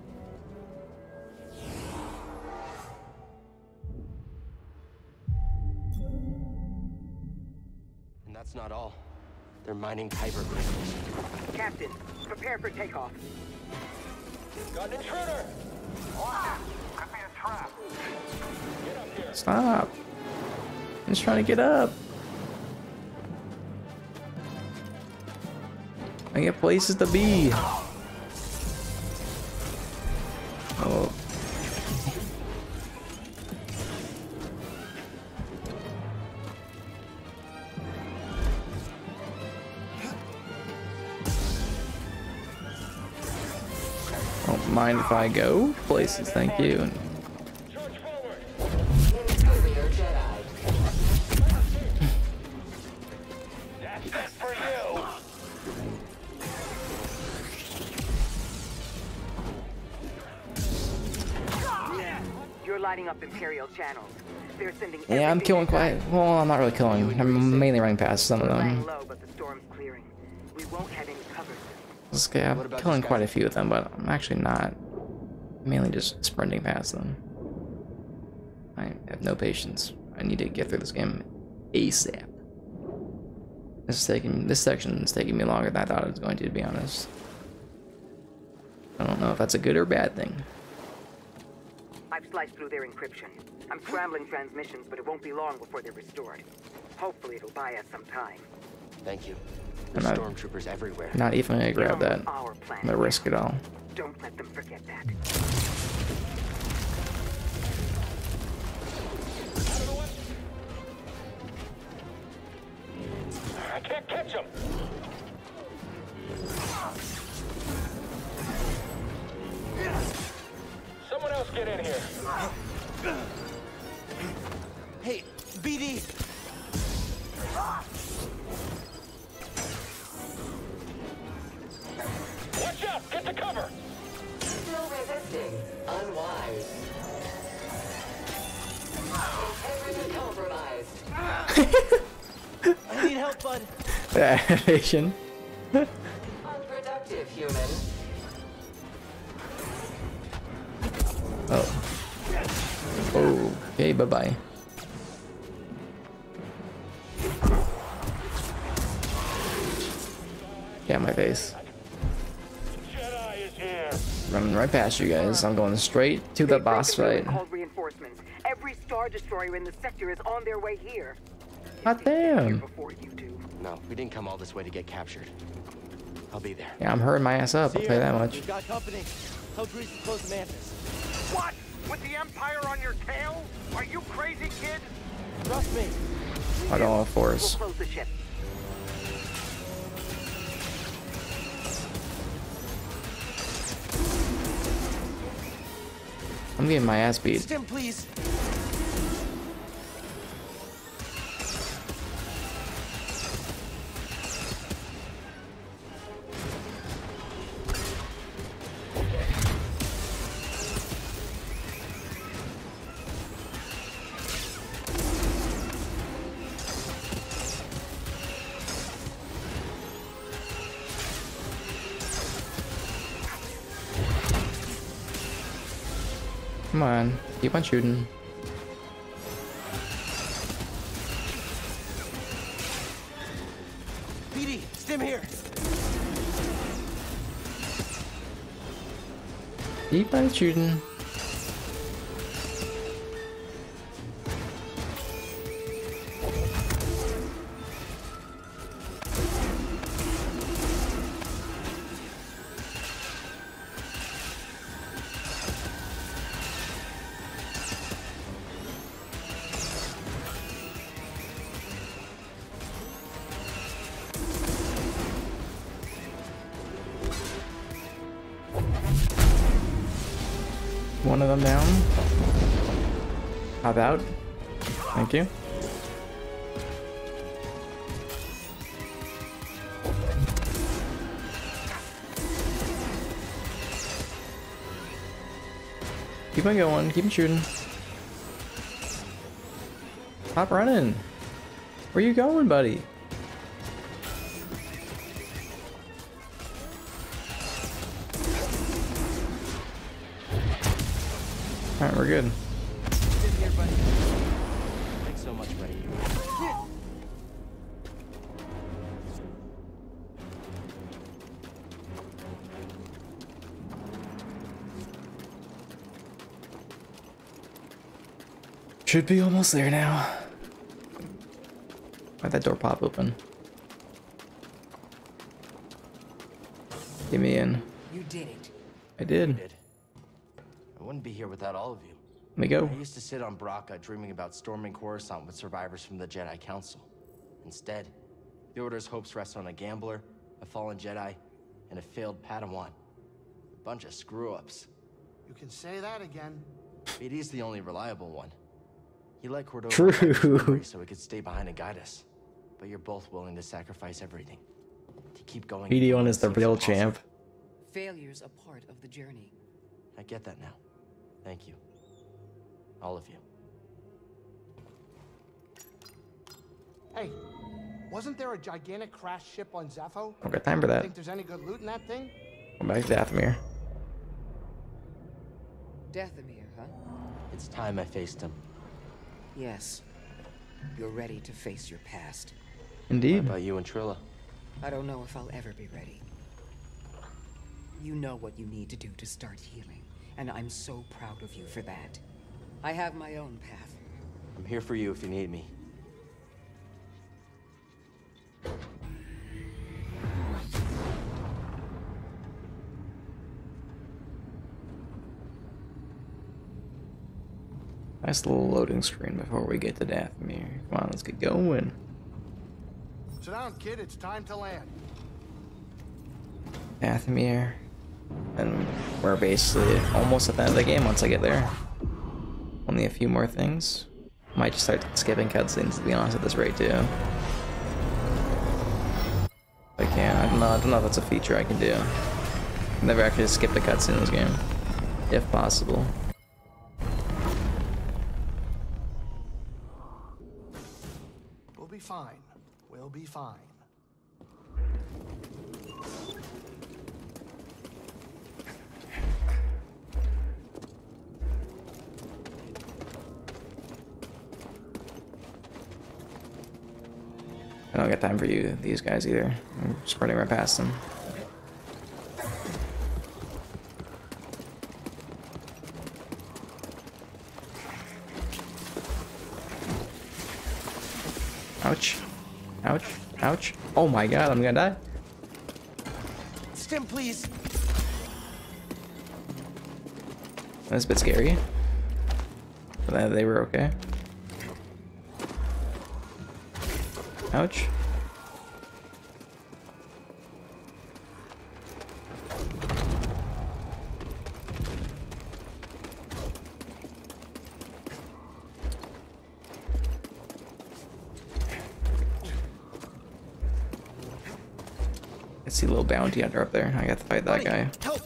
And that's not all. They're mining kyber crystals. Captain, prepare for takeoff. Got an intruder! Could be a trap. Get up here. Stop. I'm just trying to get up. I get places to be. Oh. Don't mind if I go places, thank you. Charge forward! Inferior Jedi. That's it for you! You're lighting up Imperial channels. They're sending Yeah, I'm everything killing they quite. can. Well, I'm not really killing. I'm mainly running past some of We're laying them. low, but the storm's clearing. We won't have any cover. This guy, I'm killing quite a few of them, but I'm actually not. Mainly just sprinting past them. I have no patience. I need to get through this game ASAP. This is taking. This section is taking me longer than I thought it was going to, to be honest. I don't know if that's a good or bad thing. I've sliced through their encryption. I'm scrambling transmissions, but it won't be long before they're restored. Hopefully it'll buy us some time. Thank you. I'm There's not- stormtroopers everywhere. Not even gonna grab that. Our I'm plan. gonna risk it all. Don't let them forget that. I can't catch him. Someone else get in here. Hey, B D! Watch out! Get to cover! Still resisting. Unwise. Integrity compromised. I need help, bud. Animation. Unproductive, human. Oh. Okay, bye bye. Yeah, my face. Jedi is here. Running right past you guys. I'm going straight to the They've boss breaking fight. through and called reinforcements. Every Star Destroyer in the sector is on their way here. Hot damn. Before you do. No, we didn't come all this way to get captured. I'll be there. Yeah, I'm hurting my ass up. I'll tell you that much. We've got company. Tell Grease to close the mantis. What? With the Empire on your tail? Are you crazy, kid? Trust me. I'll go all We'll fours. close the ship. I'm getting my ass beat. Stim, please. Come on, keep on shooting. B D, Stim here. Keep on shooting. One of them down. Hop out. Thank you. Keep on going. Keep on shooting. Stop running. Where you going, buddy? Alright, we're good. Stim here, buddy. Thanks so much, buddy. Should be almost there now. Why'd that door pop open? Get me in. You did it. I did. Did. I wouldn't be here without all of you. Let me go. I used to sit on Braca dreaming about storming Coruscant with survivors from the Jedi Council. Instead, the Order's hopes rest on a gambler, a fallen Jedi, and a failed Padawan. A bunch of screw-ups. You can say that again. B D's the only reliable one. He let Cordova True. have his memory so he could stay behind and guide us. But you're both willing to sacrifice everything to keep going. B D one even is the when it real seems impossible. champ. Failure's a part of the journey. I get that now. Thank you. All of you. Hey, wasn't there a gigantic crash ship on Zepho? I've got time for that. Think there's any good loot in that thing? Go back to Dathomir. Dathomir, huh? It's time I faced him. Yes. You're ready to face your past. What Indeed. about you and Trilla? I don't know if I'll ever be ready. You know what you need to do to start healing, and I'm so proud of you for that. I have my own path. I'm here for you if you need me. Nice little loading screen before we get to Dathomir. Come on, let's get going. Sit down, kid. It's time to land. Dathomir. And we're basically almost at the end of the game once I get there. Only a few more things. Might just start skipping cutscenes to be honest at this rate too. I can. I don't know. I don't know if that's a feature I can do. I've never actually skipped a cutscene in this game, if possible. We'll be fine. We'll be fine. I don't got time for you, these guys either. I'm just running right past them. Ouch. Ouch. Ouch. Oh my god, I'm gonna die. Stim, please. That's a bit scary. But they were okay. Ouch. I see a little bounty hunter up there. I got to fight that guy. Help!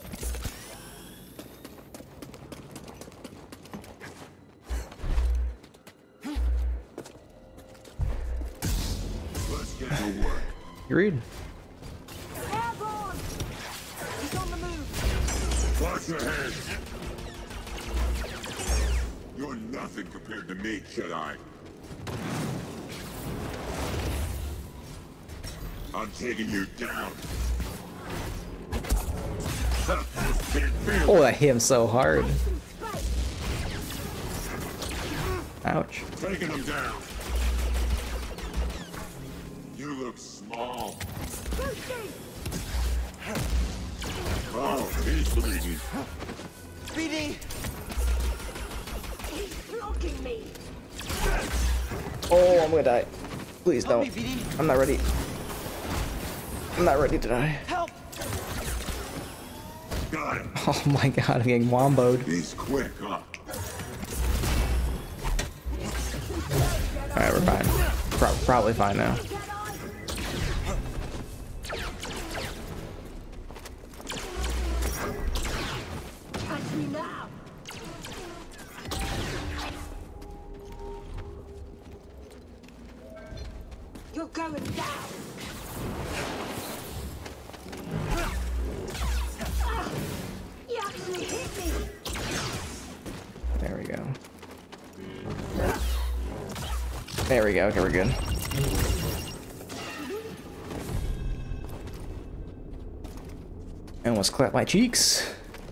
Let's get to work. You read? Airborne! He's on the move! Watch your hands. You're nothing compared to me, Jedi. I'm taking you down. Oh, that hit him so hard. Ouch. Taking him down. You look small. Oh, he's bleeding. Speedy! He's blocking me! Oh, I'm gonna die. Please Help don't. me, V D. I'm not ready. I'm not ready to die. Help! Got him. Oh my god, I'm getting womboed. He's quick, huh? Alright, we're fine. Pro probably fine now. Catch me now! You're going down! You actually hit me! There we go. There we go. Okay, we're good. I almost clapped my cheeks.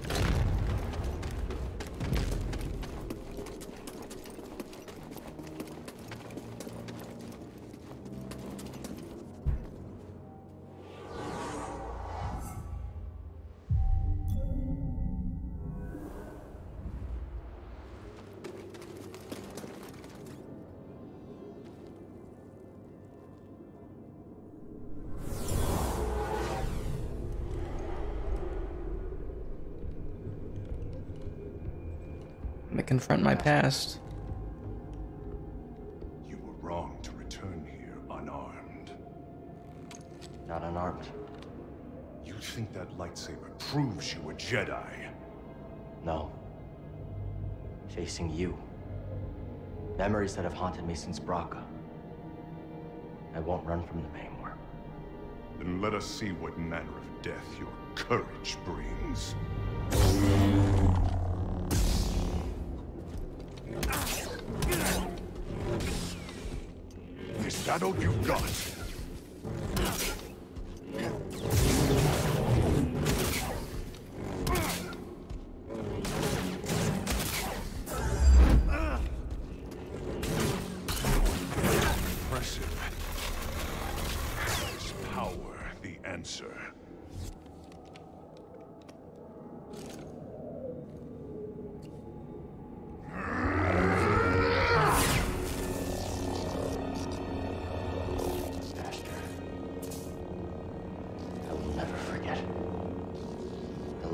To confront my past. You were wrong to return here unarmed. Not unarmed. You think that lightsaber proves you a Jedi? No. Facing you. Memories that have haunted me since Braca. I won't run from them anymore. Then let us see what manner of death your courage brings. Is that all you got? Impressive. Is power the answer?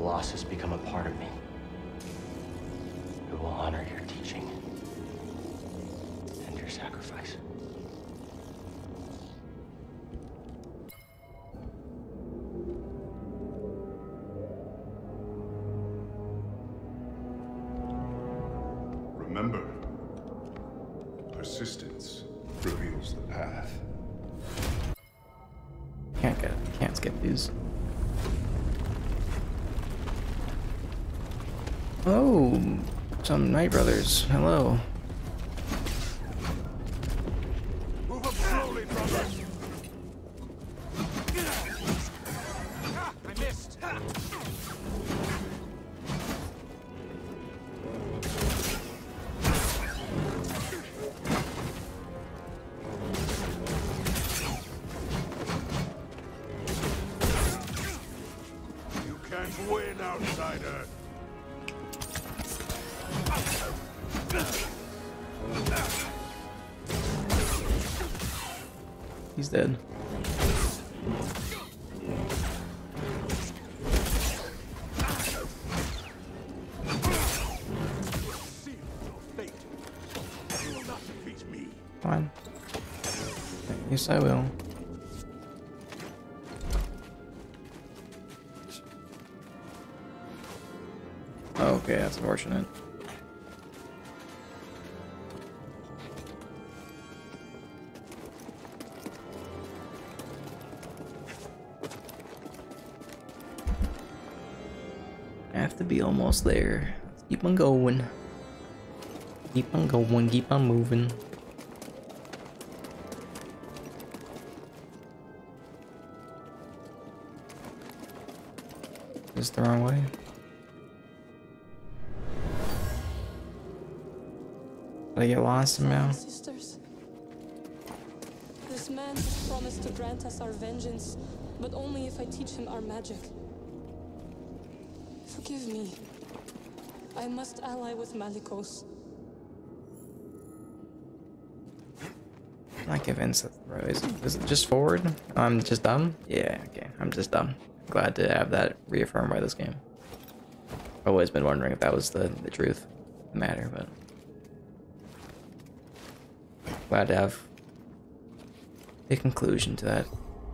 Colossus become a part of me. Who will honor your teaching and your sacrifice. Remember, persistence reveals the path. Can't get, can't skip these. Oh, some Knight Brothers. Hello. Move up slowly, brother. Ah, I missed. You can't win, outsider. He's dead. Fine. Yes, I will. Okay, that's unfortunate. I have to be almost there. Let's keep on going. Keep on going, keep on moving. Is this the wrong way? Did I get lost somehow? Sisters, this man has promised to grant us our vengeance, but only if I teach him our magic. Forgive me. I must ally with Malicos. I'm not convinced. Bro, is, is it just forward? I'm just dumb? Yeah, okay. I'm just dumb. Glad to have that reaffirmed by this game. I've always been wondering if that was the, the truth of the matter, but glad to have a conclusion to that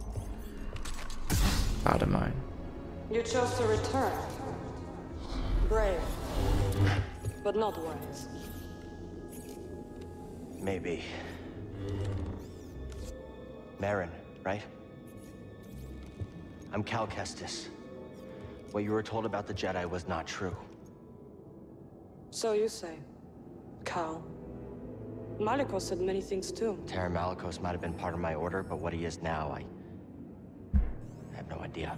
thought of mine. You chose to return. Brave, but not wise. Maybe. Marin, right? I'm Cal Kestis. What you were told about the Jedi was not true. So you say, Cal. Malicos said many things too. Terran Malicos might have been part of my order, but what he is now, I... I have no idea.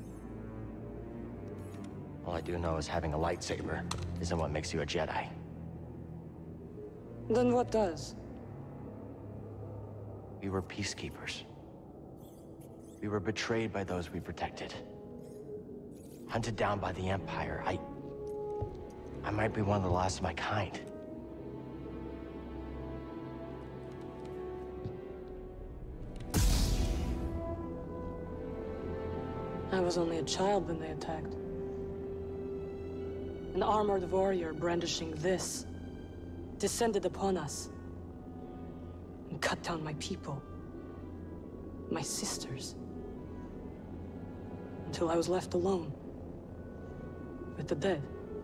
All I do know is having a lightsaber isn't what makes you a Jedi. Then what does? We were peacekeepers. We were betrayed by those we protected. Hunted down by the Empire. I... I might be one of the last of my kind. I was only a child when they attacked. An armored warrior brandishing this descended upon us and cut down my people, my sisters, until I was left alone with the dead.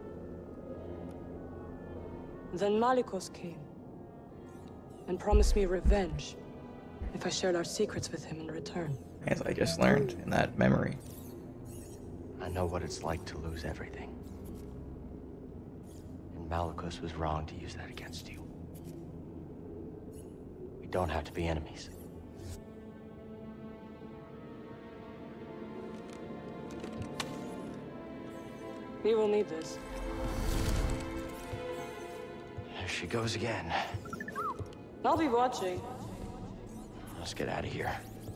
Then Malicos came and promised me revenge if I shared our secrets with him in return. As I just learned in that memory. I know what it's like to lose everything. And Malicos was wrong to use that against you. We don't have to be enemies. We will need this. There she goes again. I'll be watching. Let's get out of here.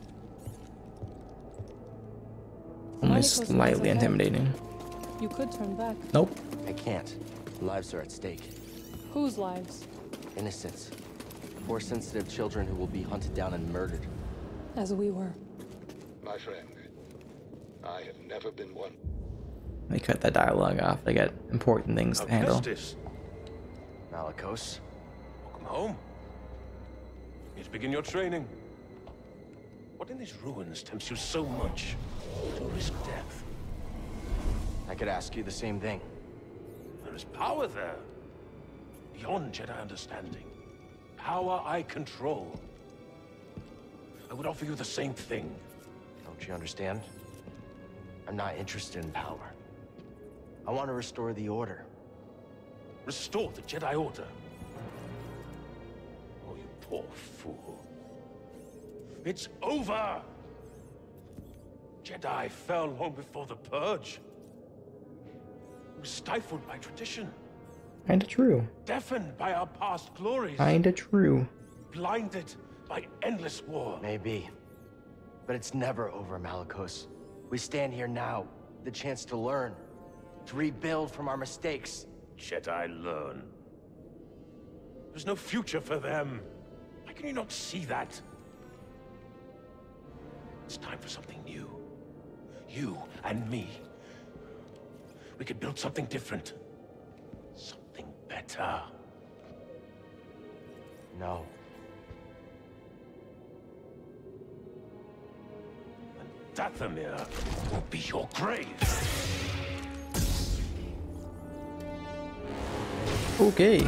Only slightly intimidating. You could turn back. Nope. I can't. Lives are at stake. Whose lives? Innocents. Poor sensitive children who will be hunted down and murdered. As we were. My friend, I have never been one. Let me cut that dialogue off. I got important things to handle. Kestis, Malicos? welcome home. Need to begin your training. What in these ruins tempts you so much to risk death? I could ask you the same thing. There is power there. Beyond Jedi understanding. Power I control. I would offer you the same thing. Don't you understand? I'm not interested in power. I want to restore the Order. Restore the Jedi Order. Oh, you poor fool. It's over! Jedi fell long before the Purge. We were stifled by tradition. Kinda true. Deafened by our past glories. Kinda true. Blinded by endless war. Maybe. But it's never over, Malicos. We stand here now, the chance to learn. To rebuild from our mistakes. Jedi learn. There's no future for them. Why can you not see that? It's time for something new. You and me. We could build something different. Something better. No. And Dathomir will be your grave. Okay.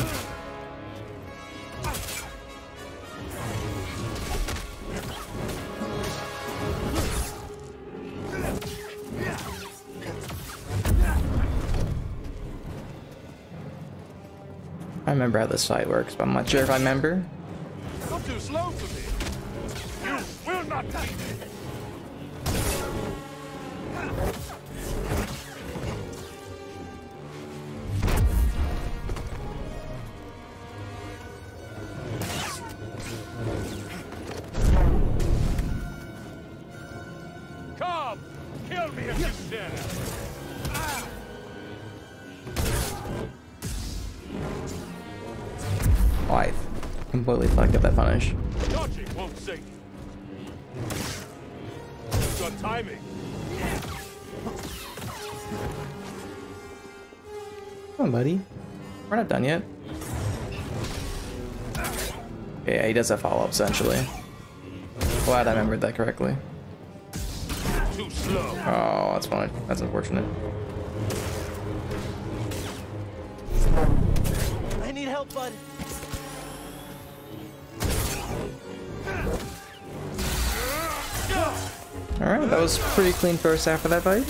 I remember how this fight works, but I'm not sure if I remember. You're too slow for me. You will not beat me. Come, kill me if you dare. Oh, I completely fucked up that punish. Dodging won't save you. Good timing. Come on, buddy. We're not done yet. Yeah, he does have follow-up, essentially. Glad I remembered that correctly. Too slow. Oh, that's fine. That's unfortunate. I need help, bud. Alright, that was pretty clean first half of that fight.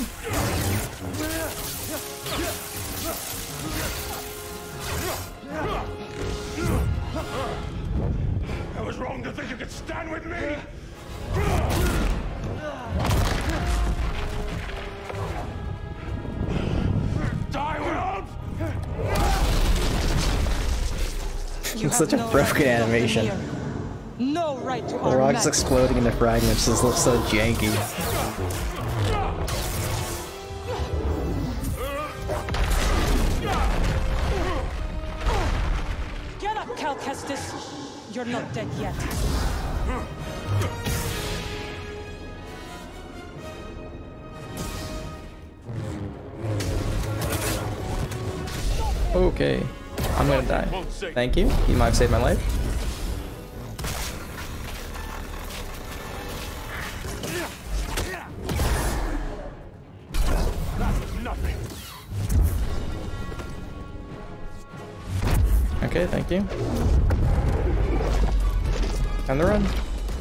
I was wrong to think you could stand with me. Die without. It's such a broken animation. No right to The our rock's mess. exploding into fragments just looks so janky. Get up, Cal Kestis. You're not dead yet. Okay, I'm gonna die. Thank you. You might have saved my life. Nothing. Okay, thank you. Time to run.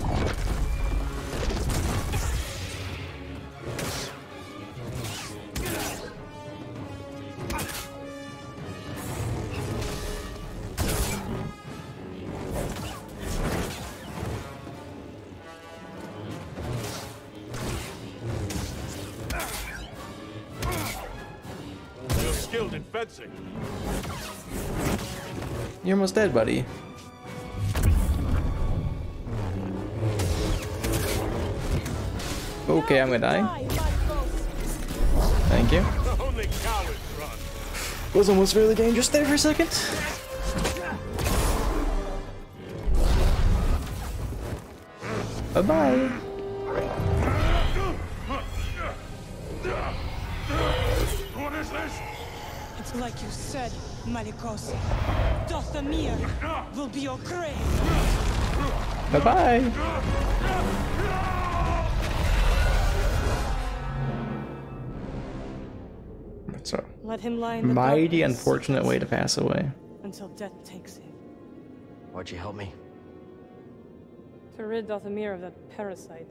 You're skilled in fencing. You're almost dead, buddy. Okay, I'm gonna die. Thank you. Only cowards run. Was almost really dangerous there for a second. Bye-bye. Like you said, Malikos, Dothamir will be your grave. Bye-bye. That's a Let him lie in the mighty darkness unfortunate way to pass away. until death takes him. Why'd you help me? To rid Dothamir of that parasite.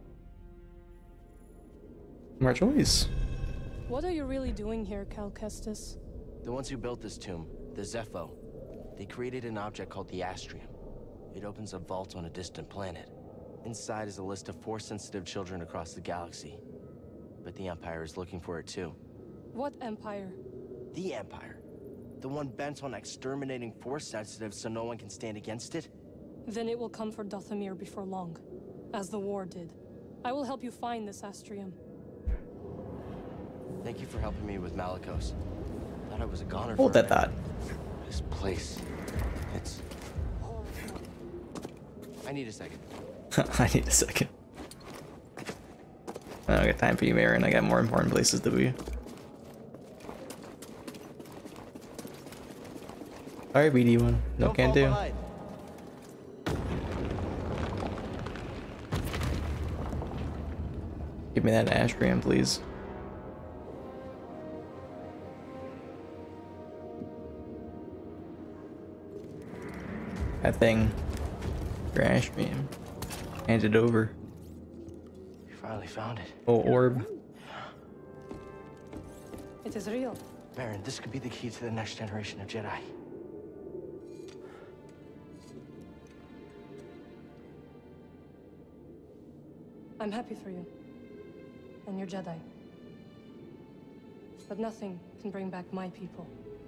Smart choice. What are you really doing here, Cal Kestis? The ones who built this tomb, the Zepho, they created an object called the Astrium. It opens a vault on a distant planet. Inside is a list of Force-sensitive children across the galaxy. But the Empire is looking for it too. What Empire? The Empire. The one bent on exterminating Force-sensitives so no one can stand against it? Then it will come for Dothamir before long, as the war did. I will help you find this Astrium. Thank you for helping me with Malikos. Thought I was a goner. Hold that thought. This place, it's... I need a second. I need a second. I don't got time for you, Marin. I got more important places to be. Alright, B D one. No Don't can fall do. behind. Give me that Astrium, please. That thing. Your Astrium. Hand it over. You finally found it. Oh, orb. It is real. Baron, this could be the key to the next generation of Jedi. I'm happy for you. And your Jedi. But nothing can bring back my people.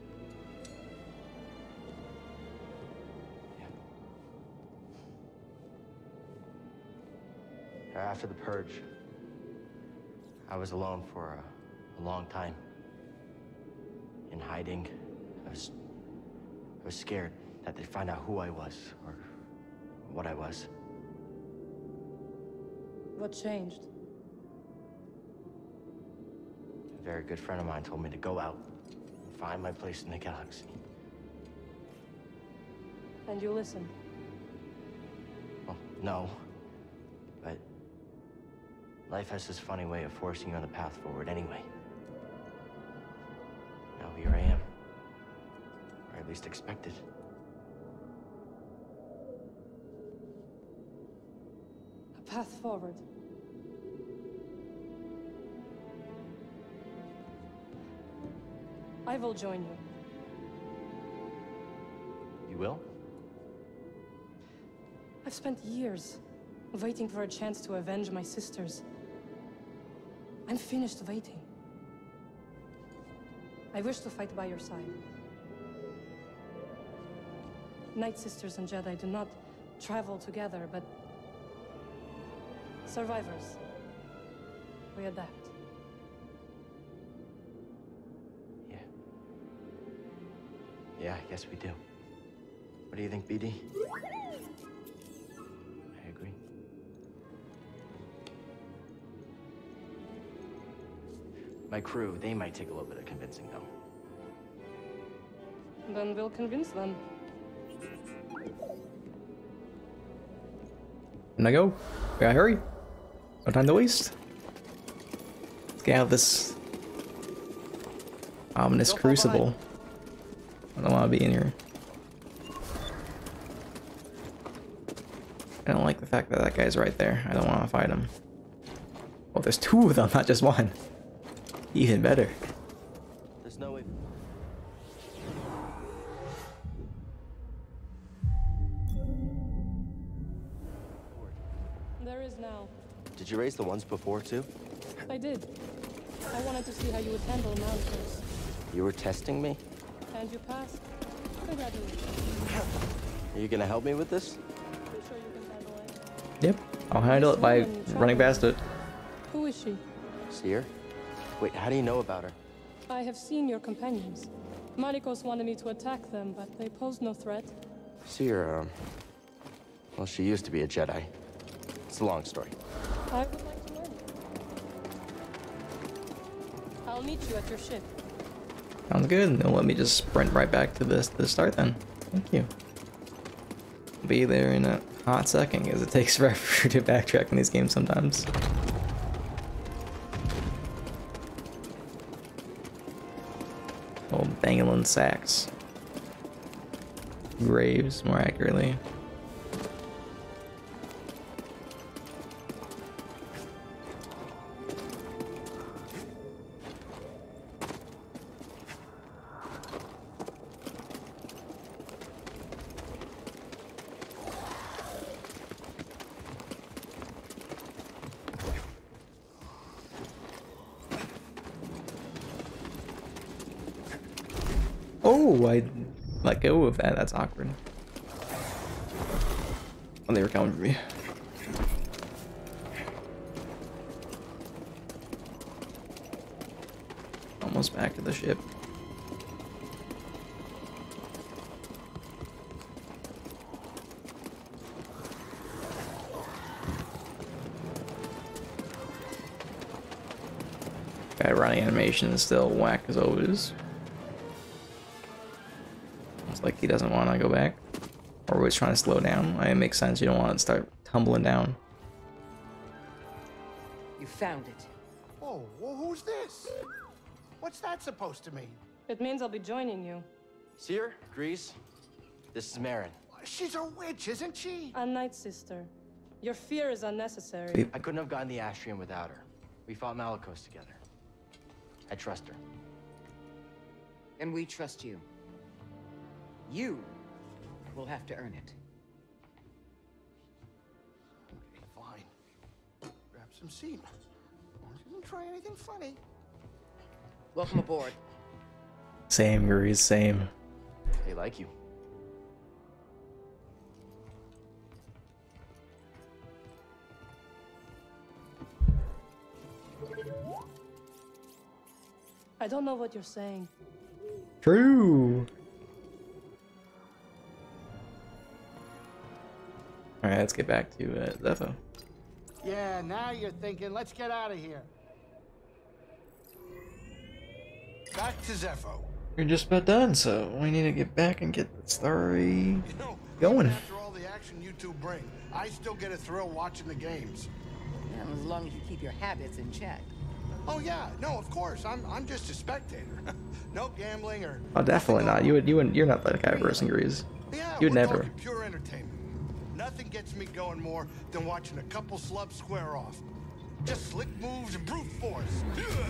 After the Purge, I was alone for a, a long time. In hiding. I was... I was scared that they'd find out who I was, or what I was. What changed? A very good friend of mine told me to go out and find my place in the galaxy. And you listened? Well, no. But... life has this funny way of forcing you on the path forward anyway. Now here I am. Or at least expected. A path forward. I will join you. You will? I've spent years waiting for a chance to avenge my sisters. I'm finished waiting. I wish to fight by your side. Night Sisters and Jedi do not travel together, but survivors. We adapt. Yeah. Yeah, I guess we do. What do you think, B D? I agree. My crew, they might take a little bit of convincing, though. Then we'll convince them. And I go. We gotta hurry. No time to waste. Let's get out of this ominous Don't fall crucible. behind. I don't want to be in here. I don't like the fact that that guy's right there. I don't want to fight him. Oh, there's two of them, not just one. Even better. There's no way. There is now. Did you raise the ones before, too? I did. I wanted to see how you would handle Malikos. You were testing me? And you passed. Congratulations. Are you gonna help me with this? I'm sure you can handle it. Yep, I'll handle it by running past it. Who is she? Seer? Wait, how do you know about her? I have seen your companions. Malikos wanted me to attack them, but they posed no threat. Seer, um... well, she used to be a Jedi. It's a long story. I would like to learn. I'll meet you at your ship. Sounds good. They'll let me just sprint right back to this the start then. Thank you. Be there in a hot second, because it takes forever to backtrack in these games sometimes. Old dangling sacks. Graves, more accurately. Oh, I let go of that. That's awkward. Oh, they were coming for me. Almost back to the ship. That running animation is still whack as always. Like he doesn't want to go back, or we're trying to slow down. It makes sense. You don't want to start tumbling down. You found it. Whoa, well, who's this? What's that supposed to mean? It means I'll be joining you. Seer, Grease, this is Marin. She's a witch, isn't she? A night sister. Your fear is unnecessary. I couldn't have gotten the Astrium without her. We fought Malicos together. I trust her. And we trust you. You will have to earn it. Okay, fine. Grab some seat. She didn't try anything funny. Welcome aboard. Same, Grease, same. They like you. I don't know what you're saying. True. Alright, let's get back to uh, Zepho. Yeah, now you're thinking, let's get out of here. Back to Zepho. We're just about done, so we need to get back and get the story You know, going. even after all the action you two bring, I still get a thrill watching the games. Yeah, as long as you keep your habits in check. Oh yeah, no, of course. I'm I'm just a spectator. No gambling or. Oh, definitely not. You would, you would, you're not that kind of person, Grease. Yeah, You would we're never. talking pure entertainment. Nothing gets me going more than watching a couple slubs square off. Just slick moves and brute force.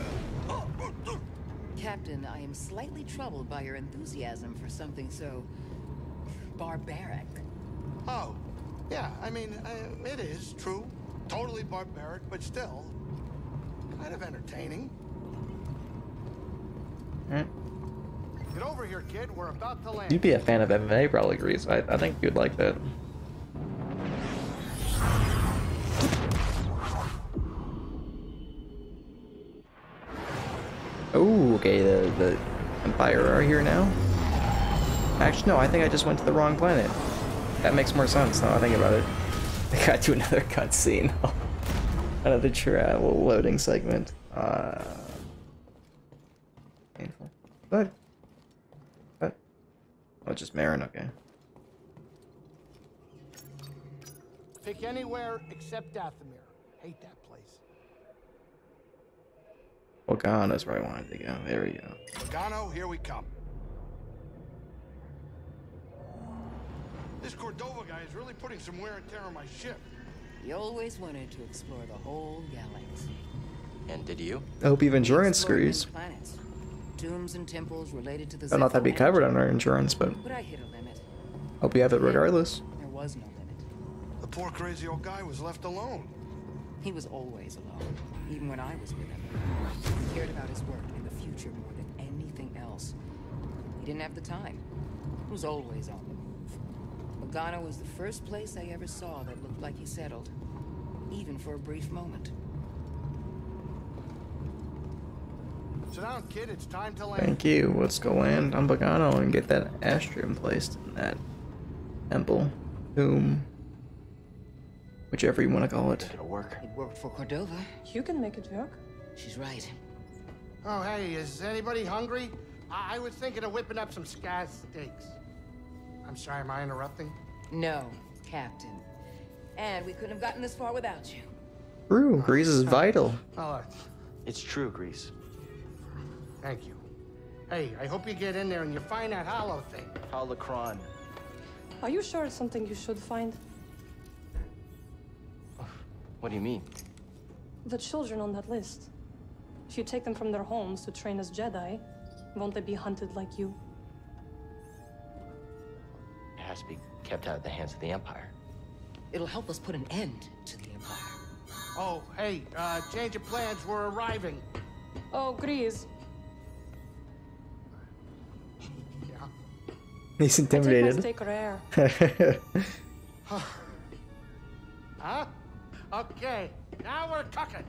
Captain, I am slightly troubled by your enthusiasm for something so barbaric. Oh, yeah. I mean, uh, it is true. Totally barbaric, but still kind of entertaining. Alright. Get over here, kid. We're about to land. You'd be a fan of M M A, probably, Grease. I, I think you'd like that. Oh, okay, the, the Empire are here now? Actually, no, I think I just went to the wrong planet. That makes more sense now I think about it. I got to another cutscene. Another travel loading segment. Uh, painful. But, but, oh, just Marin, okay. Pick anywhere except Dathomir. Hate that place. Bogano, that's where I wanted to go. There we go. Bogano, here we come. This Cordova guy is really putting some wear and tear on my ship. He always wanted to explore the whole galaxy. And did you? I hope you've insurance, Explored many Grease. planets, tombs and temples related to the I don't know if that'd be Zepho covered energy. on our insurance, but But I hit a limit. hope you have it regardless. There was no limit. The poor crazy old guy was left alone. He was always alone, even when I was with him. He cared about his work and the future more than anything else. He didn't have the time. He was always on the move. Bogano was the first place I ever saw that looked like he settled, even for a brief moment. Sit down, kid. It's time to land. Thank you. Let's go land on Bogano and get that Astrium placed in that temple, tomb, whichever you want to call it. It'll work. It worked for Cordova. You can make it work. She's right. Oh, hey, is anybody hungry? I, I was thinking of whipping up some scaz steaks. I'm sorry, am I interrupting? No, Captain. And we couldn't have gotten this far without you. True, grease is vital. Oh, It's true, Grease. thank you. Hey, I hope you get in there and you find that hollow thing. Holocron. Are you sure it's something you should find? What do you mean? The children on that list. If you take them from their homes to train as Jedi, won't they be hunted like you? It has to be kept out of the hands of the Empire. It'll help us put an end to the Empire. Oh, hey, uh, change of plans, we're arriving. Oh, Grease. Yeah? He's I take my intimidated. steak rare. Huh? Okay, now we're cooking.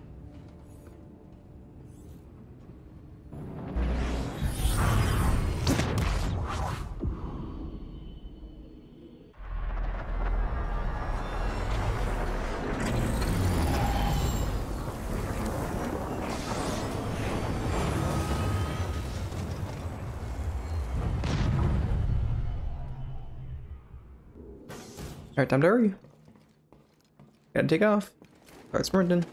Alright, time to hurry. Gotta take off. Start sprinting.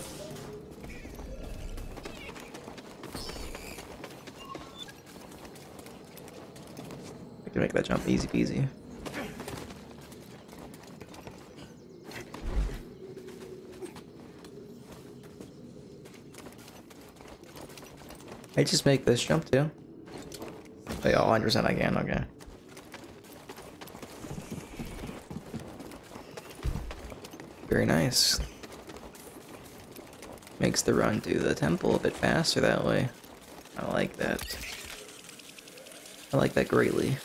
I can make that jump easy peasy. I just make this jump too. Oh, yeah, one hundred percent I can, okay. Very nice. Makes the run to the temple a bit faster that way. I like that. I like that greatly.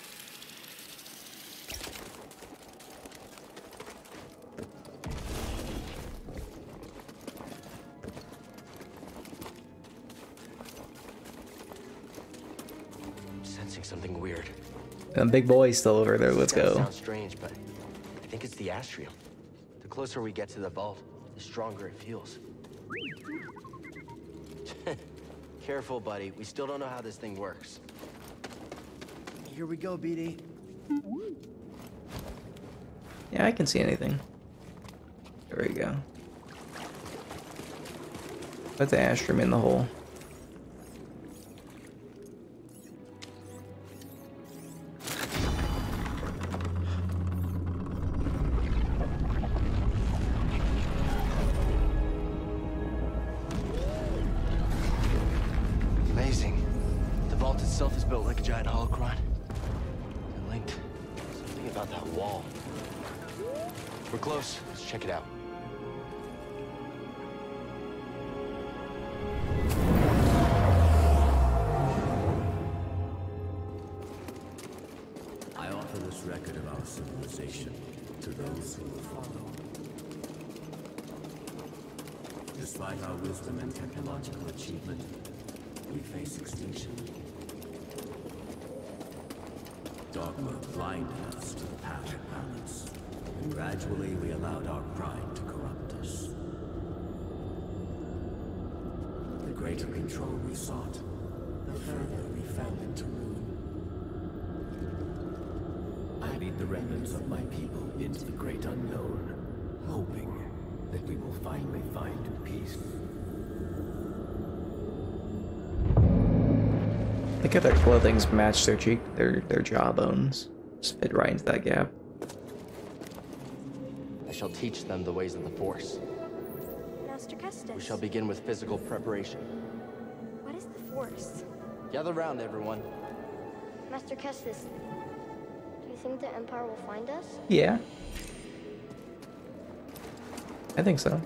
Sensing something weird. A big boy's still over there, let's go. Sounds strange, but I think it's the astrium. The closer we get to the vault, the stronger it feels. Careful, buddy. We still don't know how this thing works. Here we go, B D. Yeah, I can see anything. There we go. Put the astrium in the hole. Amazing. The vault itself is built like a giant holocron. And linked. Something about that wall. We're close. Let's check it out. I offer this record of our civilization to those who will follow. Despite our wisdom and technological achievement, we face extinction. Dogma blinded us to the path of balance, and gradually we allowed our pride to corrupt us. The greater control we sought, the further we fell into ruin. I lead the remnants of my people into the great unknown, hoping that we will finally find peace. Look at their clothing's match their cheek, their their jawbones. Just fit right into that gap. I shall teach them the ways of the Force. Master Kestis. We shall begin with physical preparation. What is the Force? Gather round, everyone. Master Kestis, do you think the Empire will find us? Yeah. I think so.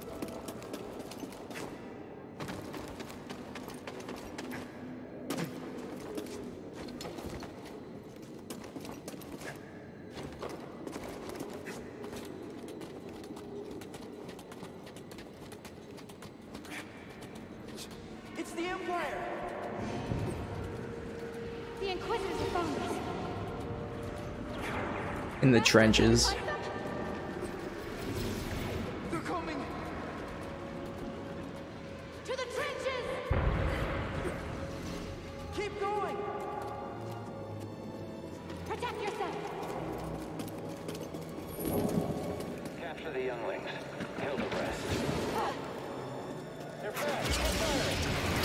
It's the Empire! The Inquisitors have found us. In the trenches. They're coming! To the trenches! Keep going! Protect yourself! Capture the younglings. Kill the rest. They're back! Keep firing!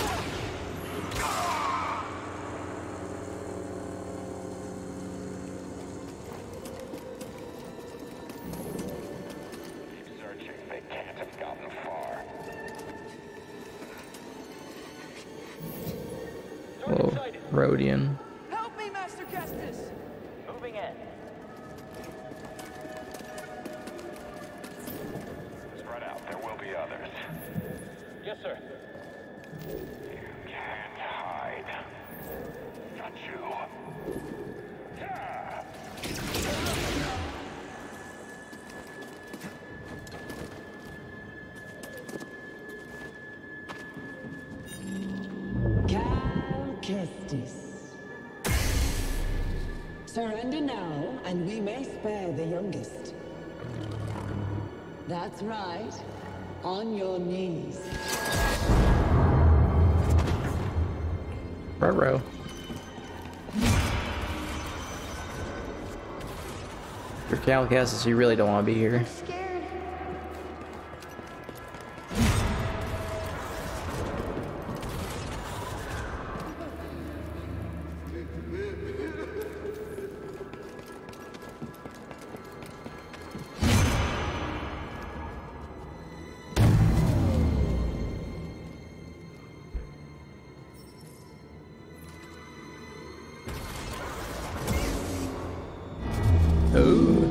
Keep searching. They can't have gotten far. Whoa, Rhodian. Help me, Master Kestis! Moving in. Spread out. There will be others. Yes, sir. You can't hide. Got you. Yeah. Cal Kestis. Surrender now, and we may spare the youngest. That's right. On your knees. Ruh-roh. Your Cal Kestis, you really don't want to be here. I'm scared. Oh.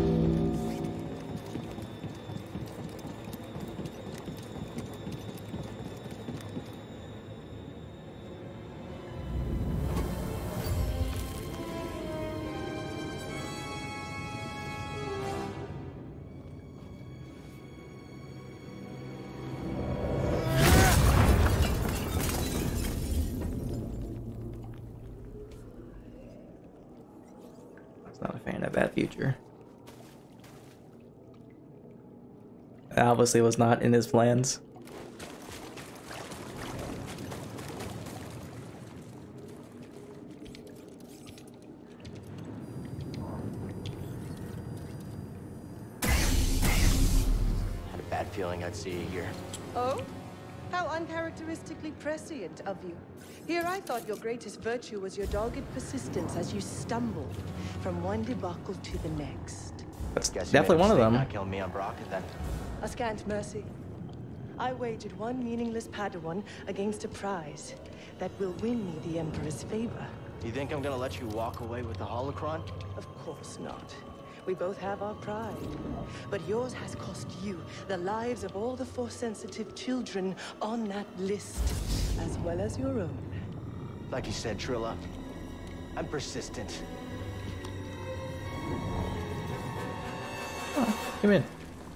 Not a fan of that future. Obviously was not in his plans. Had a bad feeling I'd see you here. Oh? How uncharacteristically prescient of you. Here I thought your greatest virtue was your dogged persistence as you stumbled from one debacle to the next. That's Guess definitely one of them. Not kill me on Baraka then. A scant mercy. I wagered one meaningless Padawan against a prize that will win me the Emperor's favor. You think I'm gonna let you walk away with the holocron? Of course not. We both have our pride. But yours has cost you the lives of all the Force-sensitive children on that list, as well as your own. Like you said, Trilla, I'm persistent. Oh, come in.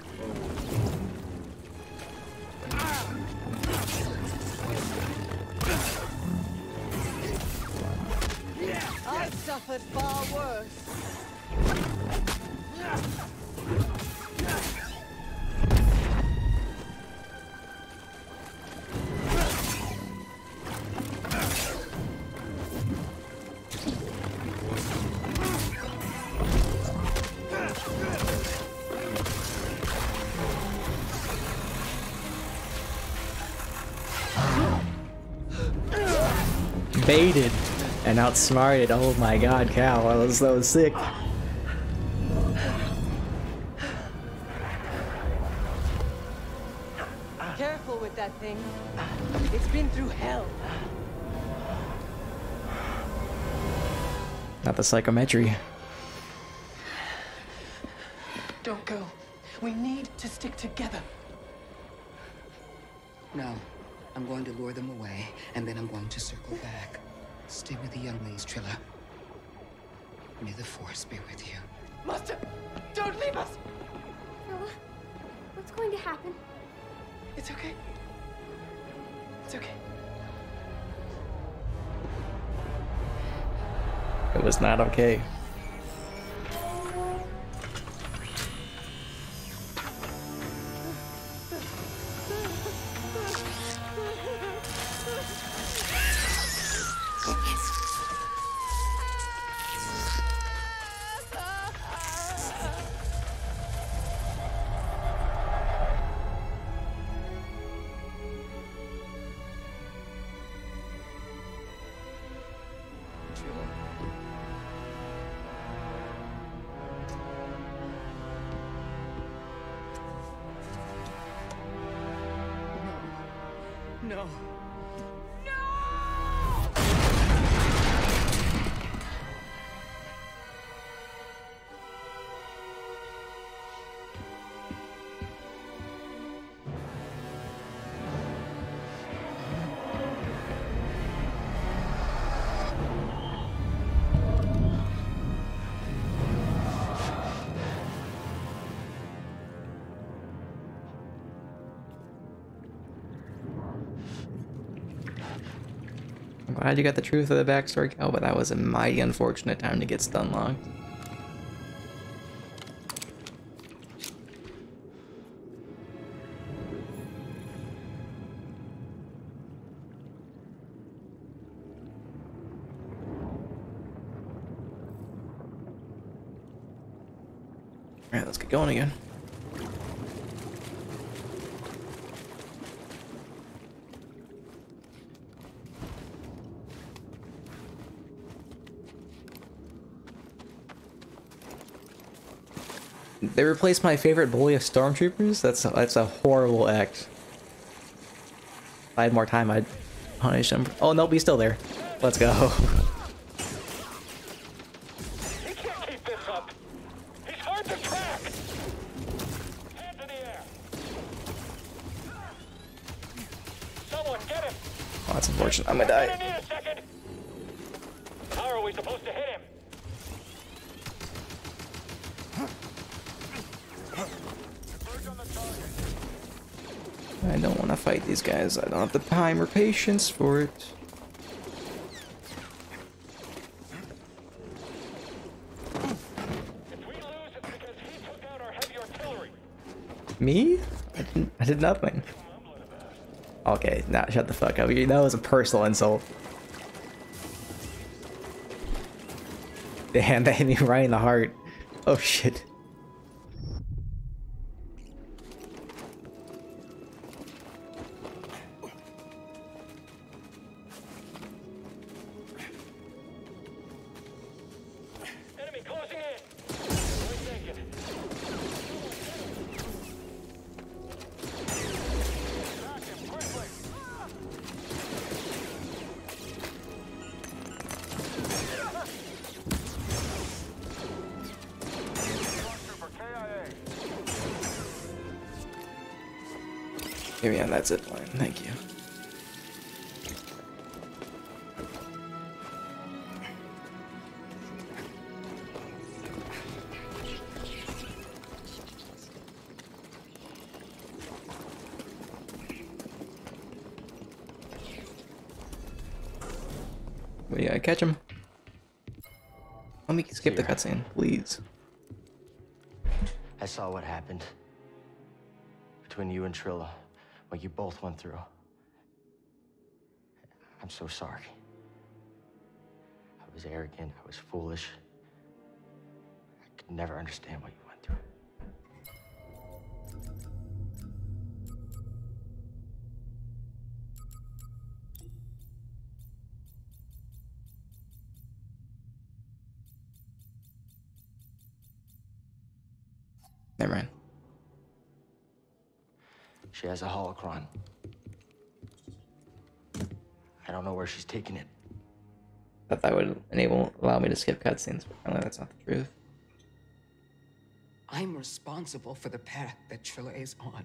I've suffered far worse. Baited and outsmarted. Oh my god, Cal, that was so sick. Careful with that thing. It's been through hell. Not the psychometry. Don't go. We need to stick together. No. I'm going to lure them away, and then I'm going to circle back. Stay with the younglings, Trilla. May the Force be with you. Master, don't leave us! Noah, what's going to happen? It's okay. It's okay. It was not okay. Trilla. No. No. I'm glad you got the truth of the backstory. Oh, but that was a mighty unfortunate time to get stun locked. Alright, let's get going again. They replaced my favorite bully of stormtroopers? That's a, that's a horrible act. If I had more time, I'd punish him. Oh, nope, he's still there. Let's go. He can't keep this up. He's hard to track. Hands in the air. Someone get him. Oh, that's unfortunate. I'm gonna die. I need a second. How are we supposed to hit him? I don't want to fight these guys. I don't have the time or patience for it. If we lose, it's because he took out our heavy artillery. Me? I, didn't, I did nothing. Okay, nah, shut the fuck up. That was a personal insult. Damn, that hit me right in the heart. Oh shit. Enemy closing in. Point taken. Track him quickly. Stormtrooper K I A. Give me on that zip line. Thank you. But yeah, catch him. Let me skip the cutscene, please. I saw what happened between you and Trilla, what you both went through. I'm so sorry. I was arrogant, I was foolish. I could never understand what you went through. Never mind. She has a holocron. I don't know where she's taking it. Thought that would enable allow me to skip cutscenes, but apparently that's not the truth. I'm responsible for the path that Trilla is on.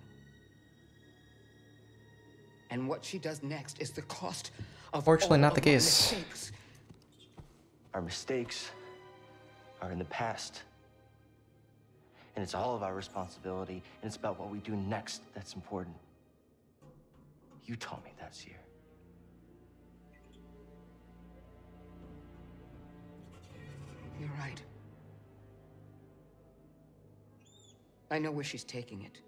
And what she does next is the cost of Fortunately, all not the of our case. mistakes. Our mistakes are in the past. And it's all of our responsibility, and it's about what we do next that's important. You told me that, Seer. You're right. I know where she's taking it.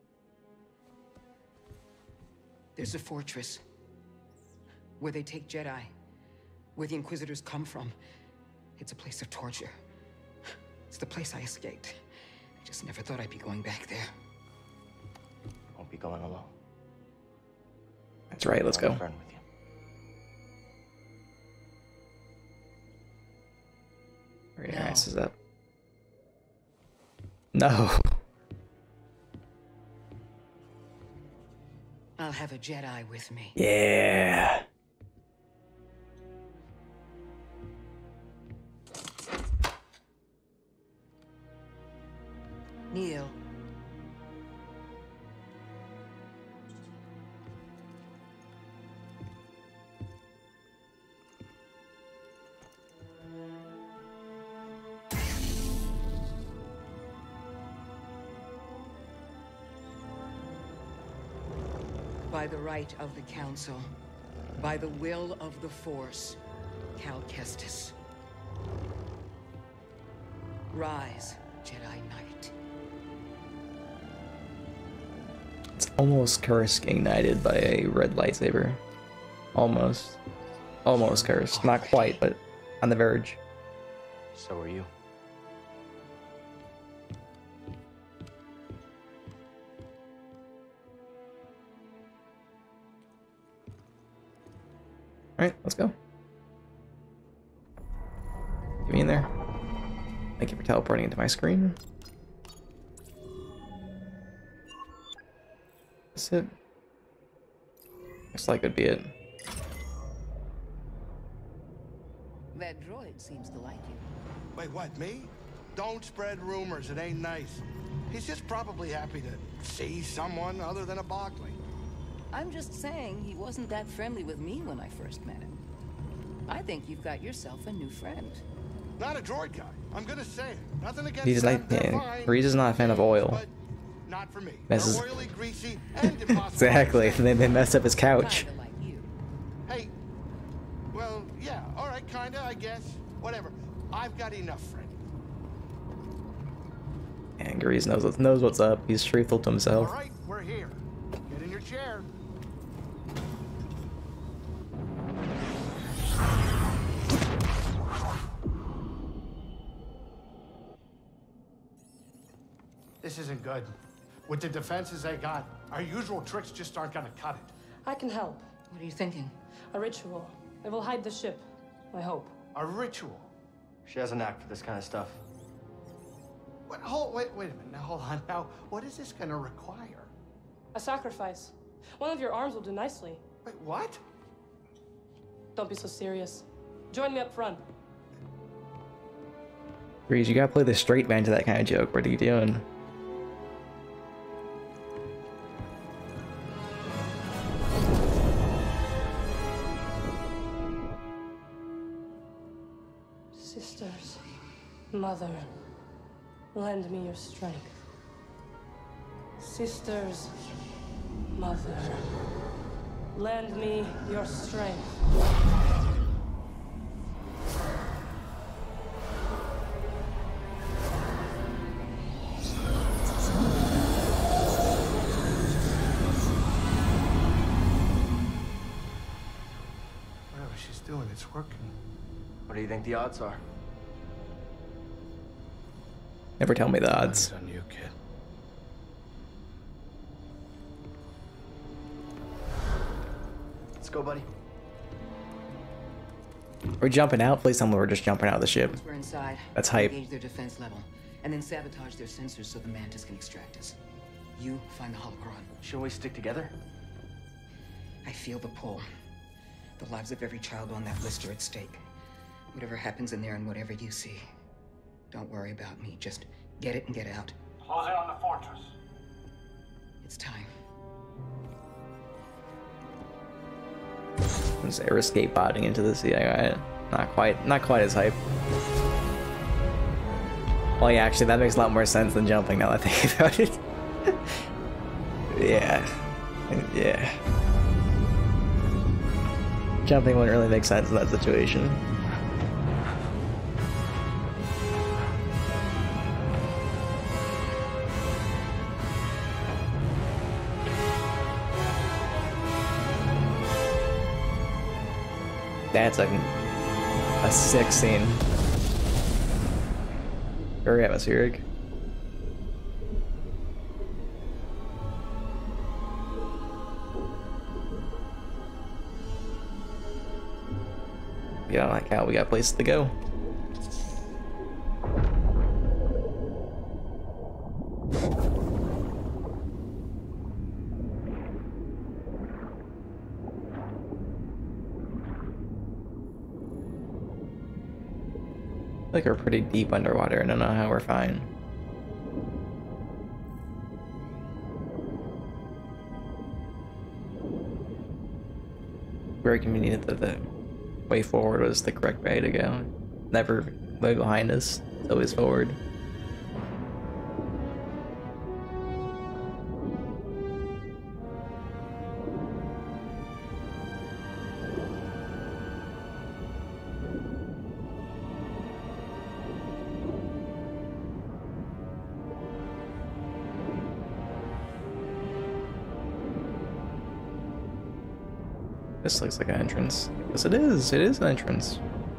There's a fortress where they take Jedi, where the Inquisitors come from. It's a place of torture. It's the place I escaped. I just never thought I'd be going back there. Won't be going alone. That's right, let's I'm a go. friend with you. Hurry your asses up. No. I'll have a Jedi with me. Yeah. Neil. By the right of the Council, by the will of the Force, Cal Kestis. Rise, Jedi Knight. It's almost cursed ignited by a red lightsaber. Almost. Almost cursed. Not quite, but on the verge. So are you. Alright, let's go. Get me in there. Thank you for teleporting into my screen. That's it. Looks like it'd be it. That droid seems to like you. Wait, what, me? Don't spread rumors, it ain't nice. He's just probably happy to see someone other than a Bogling. I'm just saying he wasn't that friendly with me when I first met him. I think you've got yourself a new friend. Not a droid guy. I'm gonna say it. Nothing against He's them. like, They're yeah, fine. Reese is not a fan of oil. But not for me. This is They're oily, greasy, and impossible. exactly. They they messed up his couch. Kinda like you. Hey, well, yeah, all right, kinda, I guess. Whatever. I've got enough, friend. And Grease knows knows what's up. He's truthful to himself. All right, we're here. Get in your chair. This isn't good. With the defenses they got, our usual tricks just aren't gonna cut it. I can help. What are you thinking? A ritual. It will hide the ship. I hope. A ritual? She has a knack for this kind of stuff. Wait, hold, wait, wait a minute. Now, hold on. Now, what is this gonna require? A sacrifice. One of your arms will do nicely. Wait, what? Don't be so serious. Join me up front. Grease, you gotta play the straight man to that kind of joke. What are you doing? Sisters, mother, lend me your strength. Sisters, mother, lend me your strength. Whatever she's doing, it's working. What do you think the odds are? Never tell me the odds. On you, kid. Let's go, buddy. We're jumping out. Please tell me we're just jumping out of the ship. Once we're inside, That's hype. engage their defense level, and then sabotage their sensors so the Mantis can extract us. You find the holocron. Shouldn't we stick together? I feel the pull. The lives of every child on that list are at stake. Whatever happens in there and whatever you see, don't worry about me. Just get it and get out. Close in on the fortress. It's time. This air escape botting into the sea. I, not quite, not quite as hype. Well, yeah, actually, that makes a lot more sense than jumping now that I think about it. Yeah, yeah. Jumping wouldn't really make sense in that situation. That's a, a sick scene. Very atmospheric. Yeah, I like how we got places to go. like we're pretty deep underwater. I don't know how we're fine. Very convenient that the way forward was the correct way to go. Never way behind us. It's always forward. This looks like an entrance. Yes, it is. It is an entrance.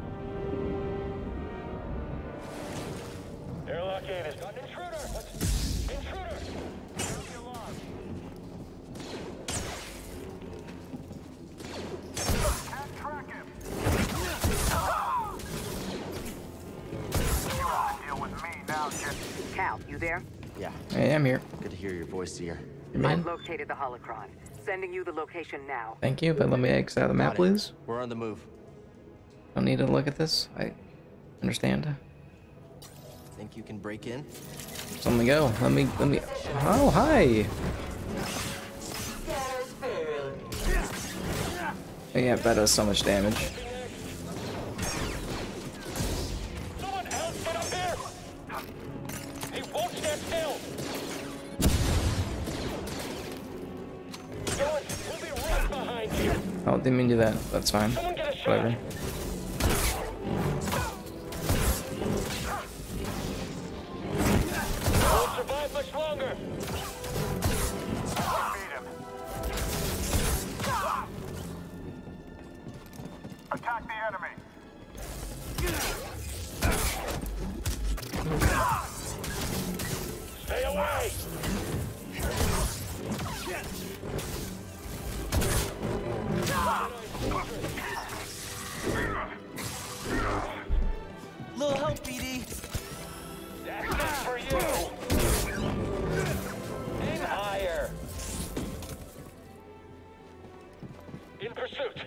Airlock gate has got an intruder. Intruder. Sound the alarm. Can't track him. You want to deal with me now, Jedi? Cal, you there? Yeah. I am here. Good to hear your voice, Seer. I've located the holocron. Sending you the location now. Thank you, but let me exit out of the map, please. We're on the move. Don't need to look at this. I understand. Think you can break in? So let me go. Let me, let me. Oh, hi. Oh, yeah, that does so much damage. Someone else get up here. He won't stand still. We'll be right behind you. Oh, didn't mean to do that. That's fine. Whatever. Won't survive much longer. Beat him. Attack the enemy. Stay away. Little help, B D. That's not for you. Aim higher. In pursuit.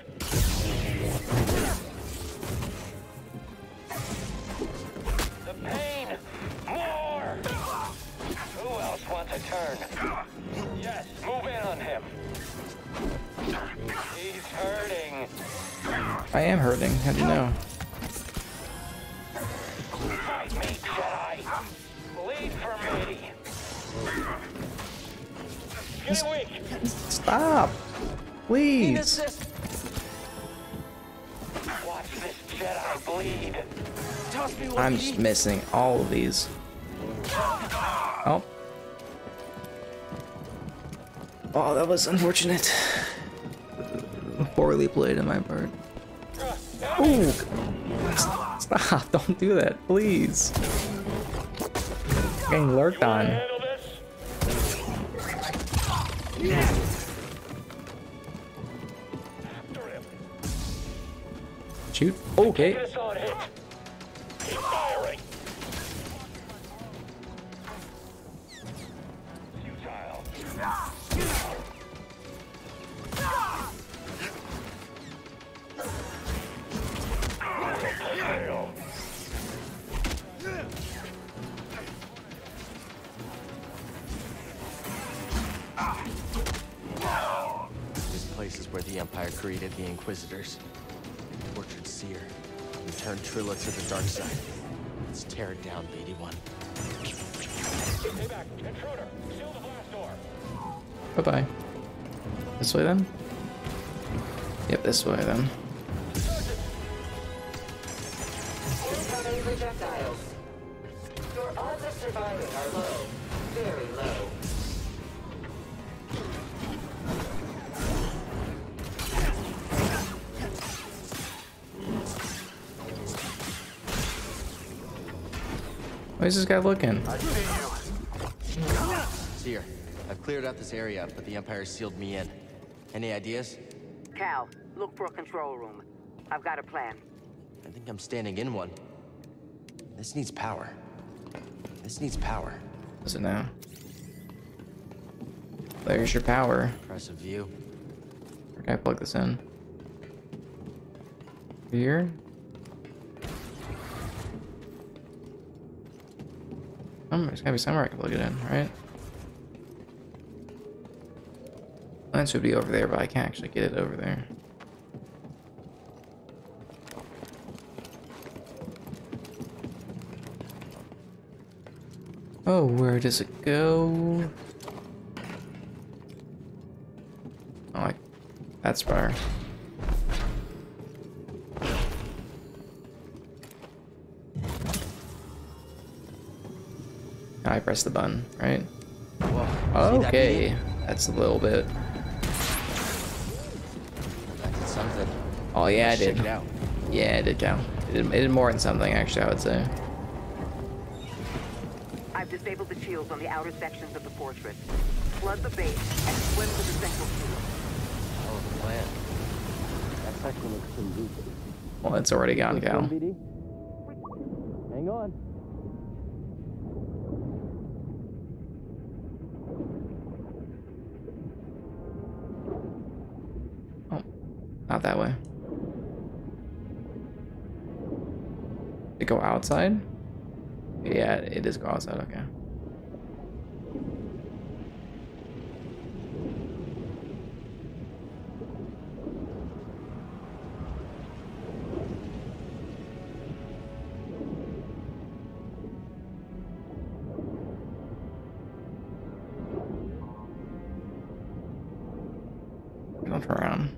The pain. More. Who else wants a turn? Yes, move in on him. He's hurting. I am hurting. How do you know? Fight me, Jedi. Bleed for me. Get weak. Stop, please. Watch this Jedi bleed. Toss me one, I'm B D. just missing all of these. Oh. Oh, that was unfortunate. Poorly played on my part. Ooh! Stop! Don't do that, please. I'm getting lurked on. Shoot. Okay. Keep firing. Futile. This place is where the Empire created the Inquisitors. Tortured Seer. And turned Trilla to the dark side. Let's tear it down, B D one. Stay back. Intruder. Seal the blast door. Bye-bye. This way then? Yep, this way then. Incoming projectiles. Your odds of surviving are low. Very low. Where's this guy looking? I see you. Seer, I've cleared out this area, but the Empire sealed me in. Any ideas? Cal, look for a control room. I've got a plan. I think I'm standing in one. This needs power. This needs power. Does it now? There's your power. Impressive view. Where can I plug this in? Here? Some, there's gotta be somewhere I can plug it in, right? Lens would be over there, but I can't actually get it over there. Oh, where does it go? Oh, like that spire. I press the button, right? Whoa, okay, that that's a little bit. That did something. Oh yeah, I Let's did. check it out. Yeah, it did count. It did, it did more than something, actually, I would say. I've disabled the shields on the outer sections of the fortress. Flood the base and swim to the central shield. Hell of a plan. That section looks conducive. Well, it's already gone, Cal. Hang on. Oh, not that way. Did it go outside? Yeah, it does go outside, okay. Jump around.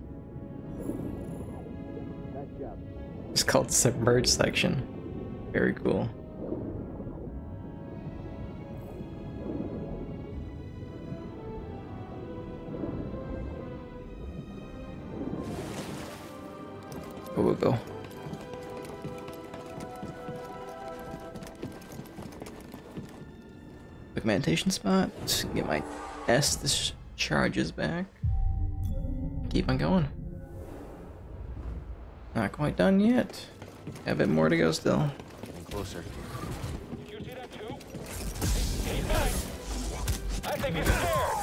It's called Submerged Section. Very cool. Go, go, go. Quick meditation spot. Get my S charges back. Keep on going. Not quite done yet. Have a bit more to go still. Getting closer. Did you see that too? He's back. I think he's scared.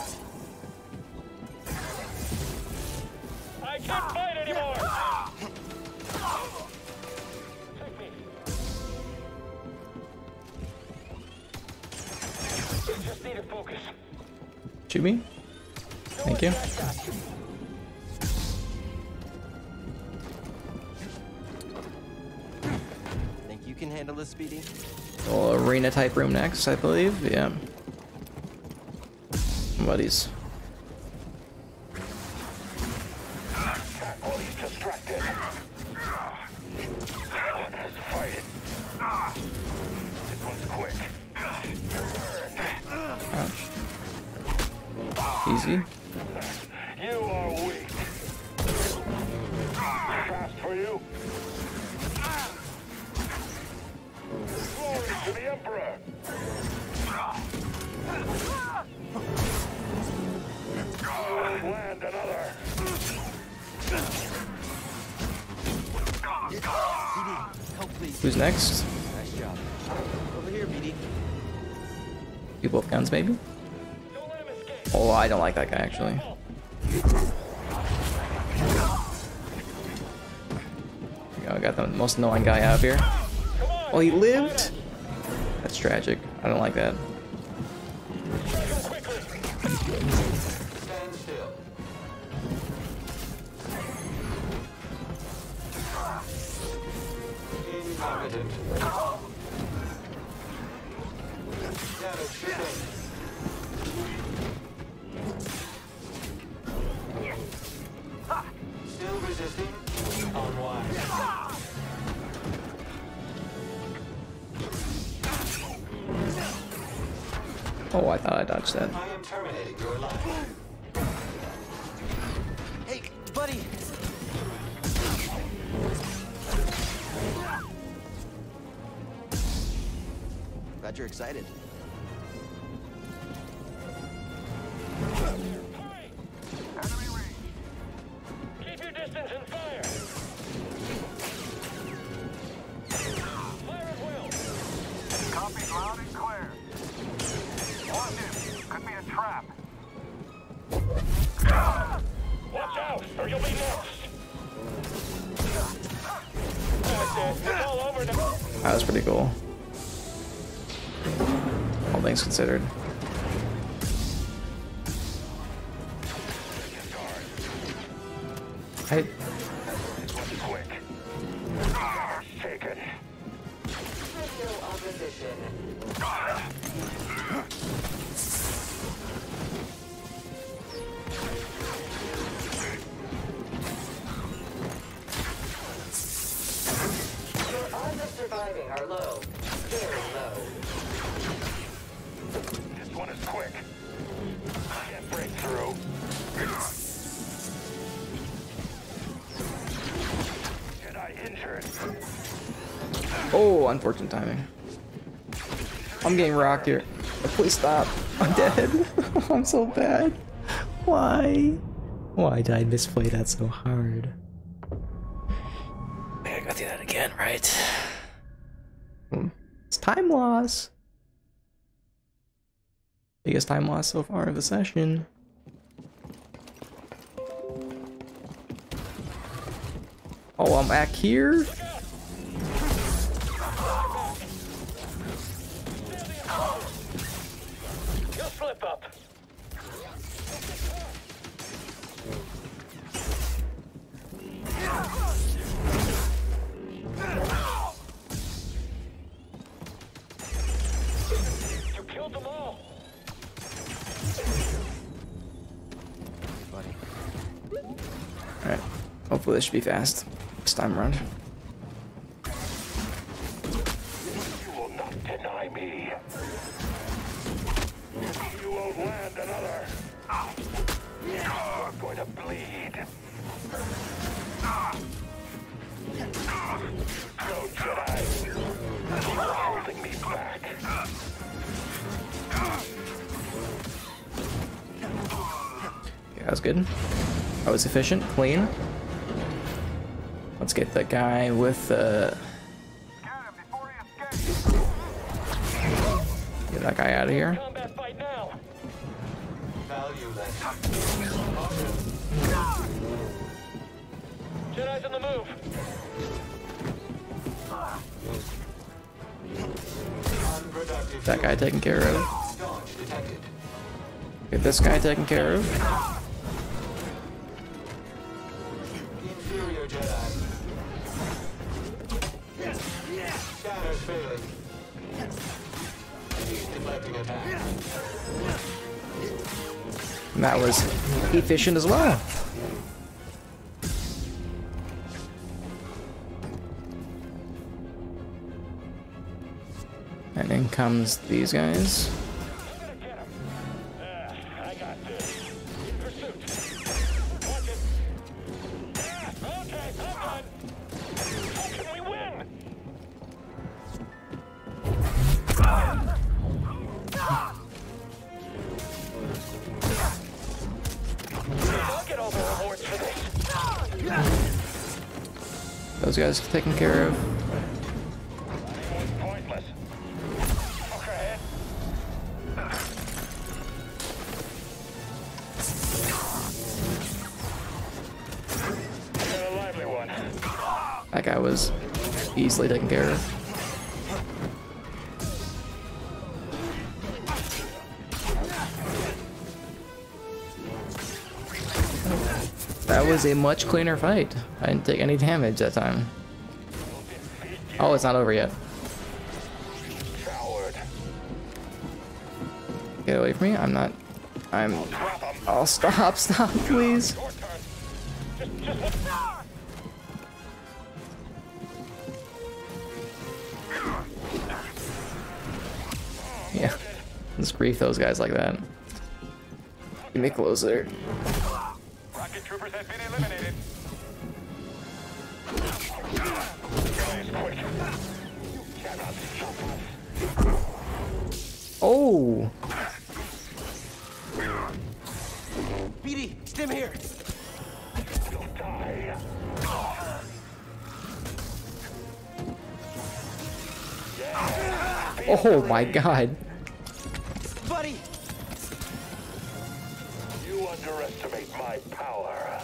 I can't fight anymore. Take me. Just need to focus. Shoot me. Thank you. Think you can handle this, Speedy? Well, arena type room next, I believe. Yeah. Buddies. Oh, he's distracted. Let's fight it. This one's quick. Ouch. Easy. You are weak. Fast for you. Glory to the Emperor. Land another. Help, please. Who's next? Nice job. Over here, B D. You both guns, maybe? Oh, I don't like that guy, actually. I got the most annoying guy out of here. Oh, he lived? That's tragic. I don't like that. Stand still. Incompetent. Damage sustained. Still resisting? Unwise. Oh, I thought I dodged that. I am terminating your life. Hey, buddy. Glad you're excited. Keep your distance and fire. Fire at will. Copied loud and clear. Watch it. Could be a trap. Watch out, or you'll be next. That's it. It's all over now. That was pretty cool. things considered. I... Surviving are low. Very low. This one is quick. Can't break through. Jedi injured. Oh, unfortunate timing. I'm getting rocked here. Please stop. I'm dead. I'm so bad. Why? Why did I misplay that so hard? I gotta do that again, right? It's time loss. Biggest time loss so far of the session. Oh, I'm back here? You'll slip up. You killed them all. Alright. Hopefully this should be fast. This time around. You will not deny me. You won't land another. You're going to bleed. Go, Jedi. You are holding me back. Yeah, that was good. That was efficient, clean. Let's get that guy with uh get that guy out of here. Combat fight now. Jedi's on the move. That guy taken care of. Get this guy taken care of. Inferior Jedi. Scanners failing. He's deflecting attack. And that was efficient as well. And in comes these guys. I got this. In pursuit. Watch it. Okay, I'm done. How can we win? I'll get all the rewards for this. Those guys taken care of. Pointless. Okay. Got a lively one. That guy was easily taken care of. That was a much cleaner fight. I didn't take any damage that time. Oh, it's not over yet. Get away from me. I'm not. I'm. Oh, stop, stop, please. Yeah. Let's grief those guys like that. Get me closer. Rocket troopers have been eliminated. Oh! Beatty, stim here. You'll die. Oh my god. Buddy! You underestimate my power.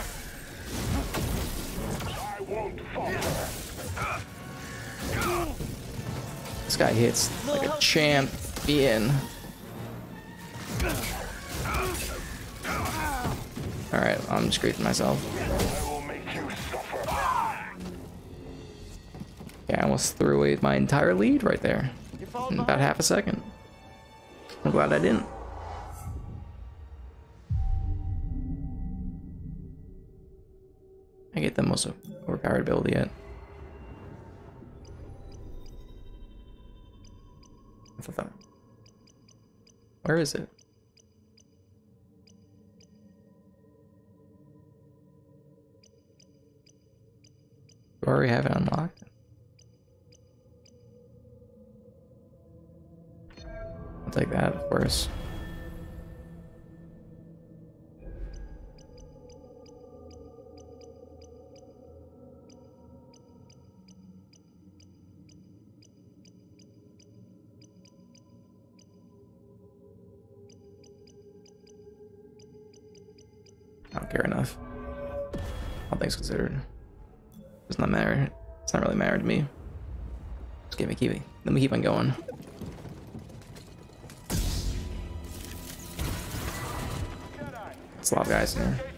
I won't falter. This guy hits like a champ. Be in. Alright, I'm just griefing myself. Yeah, I almost threw away my entire lead right there. In about half a second. I'm glad I didn't. I get the most overpowered ability yet. I thought that. Where is it? Do I already have it unlocked? I'll take that, of course. I don't care enough. All things considered. It's not matter. It's not really matter to me. Just give me keep it. Let me keep on going. There's a lot of guys in here.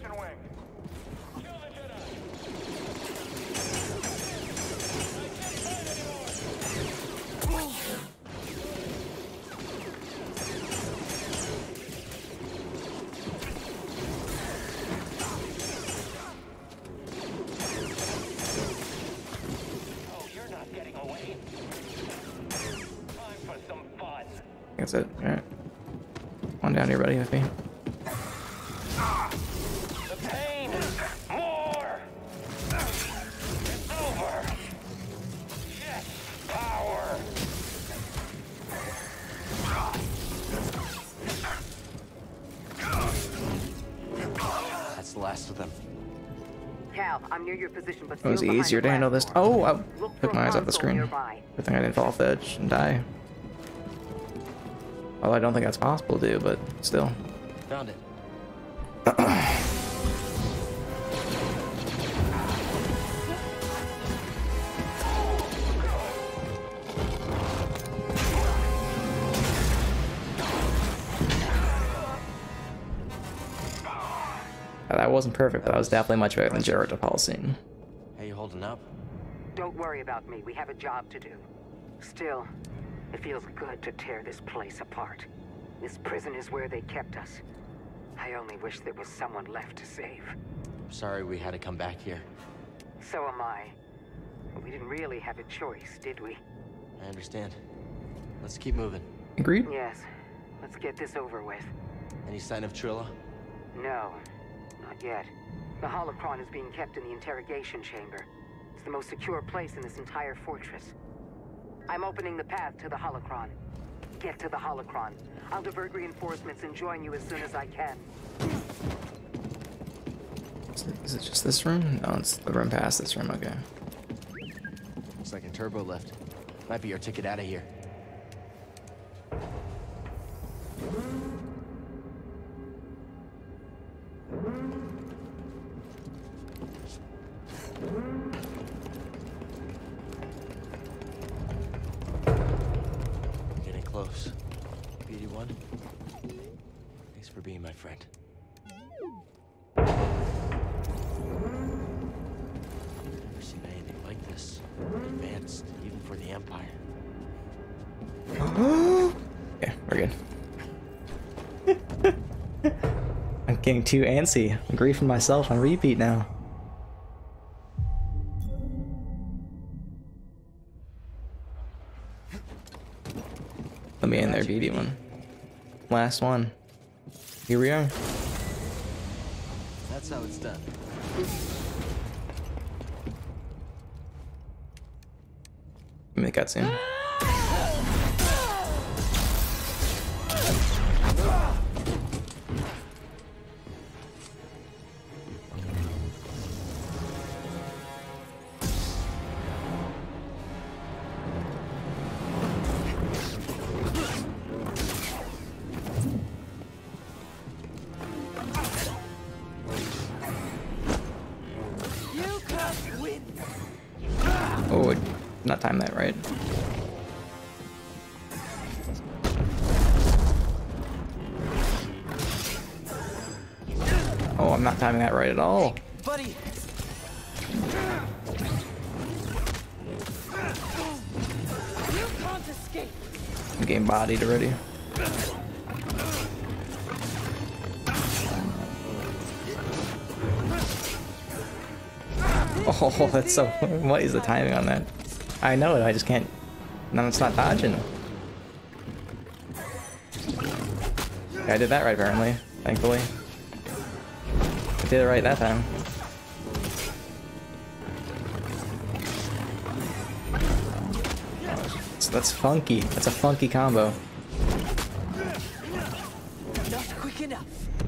That's it. Alright. On down here, buddy, with me. The pain! More! It's over! Yes! Power! That's the last of them. Cal, I'm near your position, but It was easier to handle this. Oh, I took my eyes off the screen. Good thing I didn't fall off the edge and die. Well, I don't think that's possible to do, but still. Found it. That wasn't perfect, but that was definitely much better than Jared Paulsing. How you holding up? Don't worry about me. We have a job to do. Still, it feels good to tear this place apart. This prison is where they kept us. I only wish there was someone left to save. I'm sorry we had to come back here. So am I. But we didn't really have a choice, did we? I understand. Let's keep moving. Agreed? Yes. Let's get this over with. Any sign of Trilla? No. Not yet. The holocron is being kept in the interrogation chamber. It's the most secure place in this entire fortress. I'm opening the path to the holocron. Get to the holocron. I'll divert reinforcements and join you as soon as I can. Is it, is it just this room? No, it's the room past this room. Okay. Looks like a turbo lift. Might be our ticket out of here. Getting close. Beauty one. Thanks for being my friend. Never seen anything like this. Advanced, even for the Empire. Yeah, we're good. I'm getting too antsy. I'm griefing myself on repeat now. Let me in there, B D one. Last one. Here we are. That's how it's done. Give me the cutscene. Oh, not time that right. I'm not timing that right at all. Buddy. You can't escape. I'm getting bodied already. Oh, that's so... What is the timing on that? I know it, I just can't... No, it's not dodging. I did that right, apparently. Thankfully. I did it right that time. So that's funky. That's a funky combo. Not quick enough.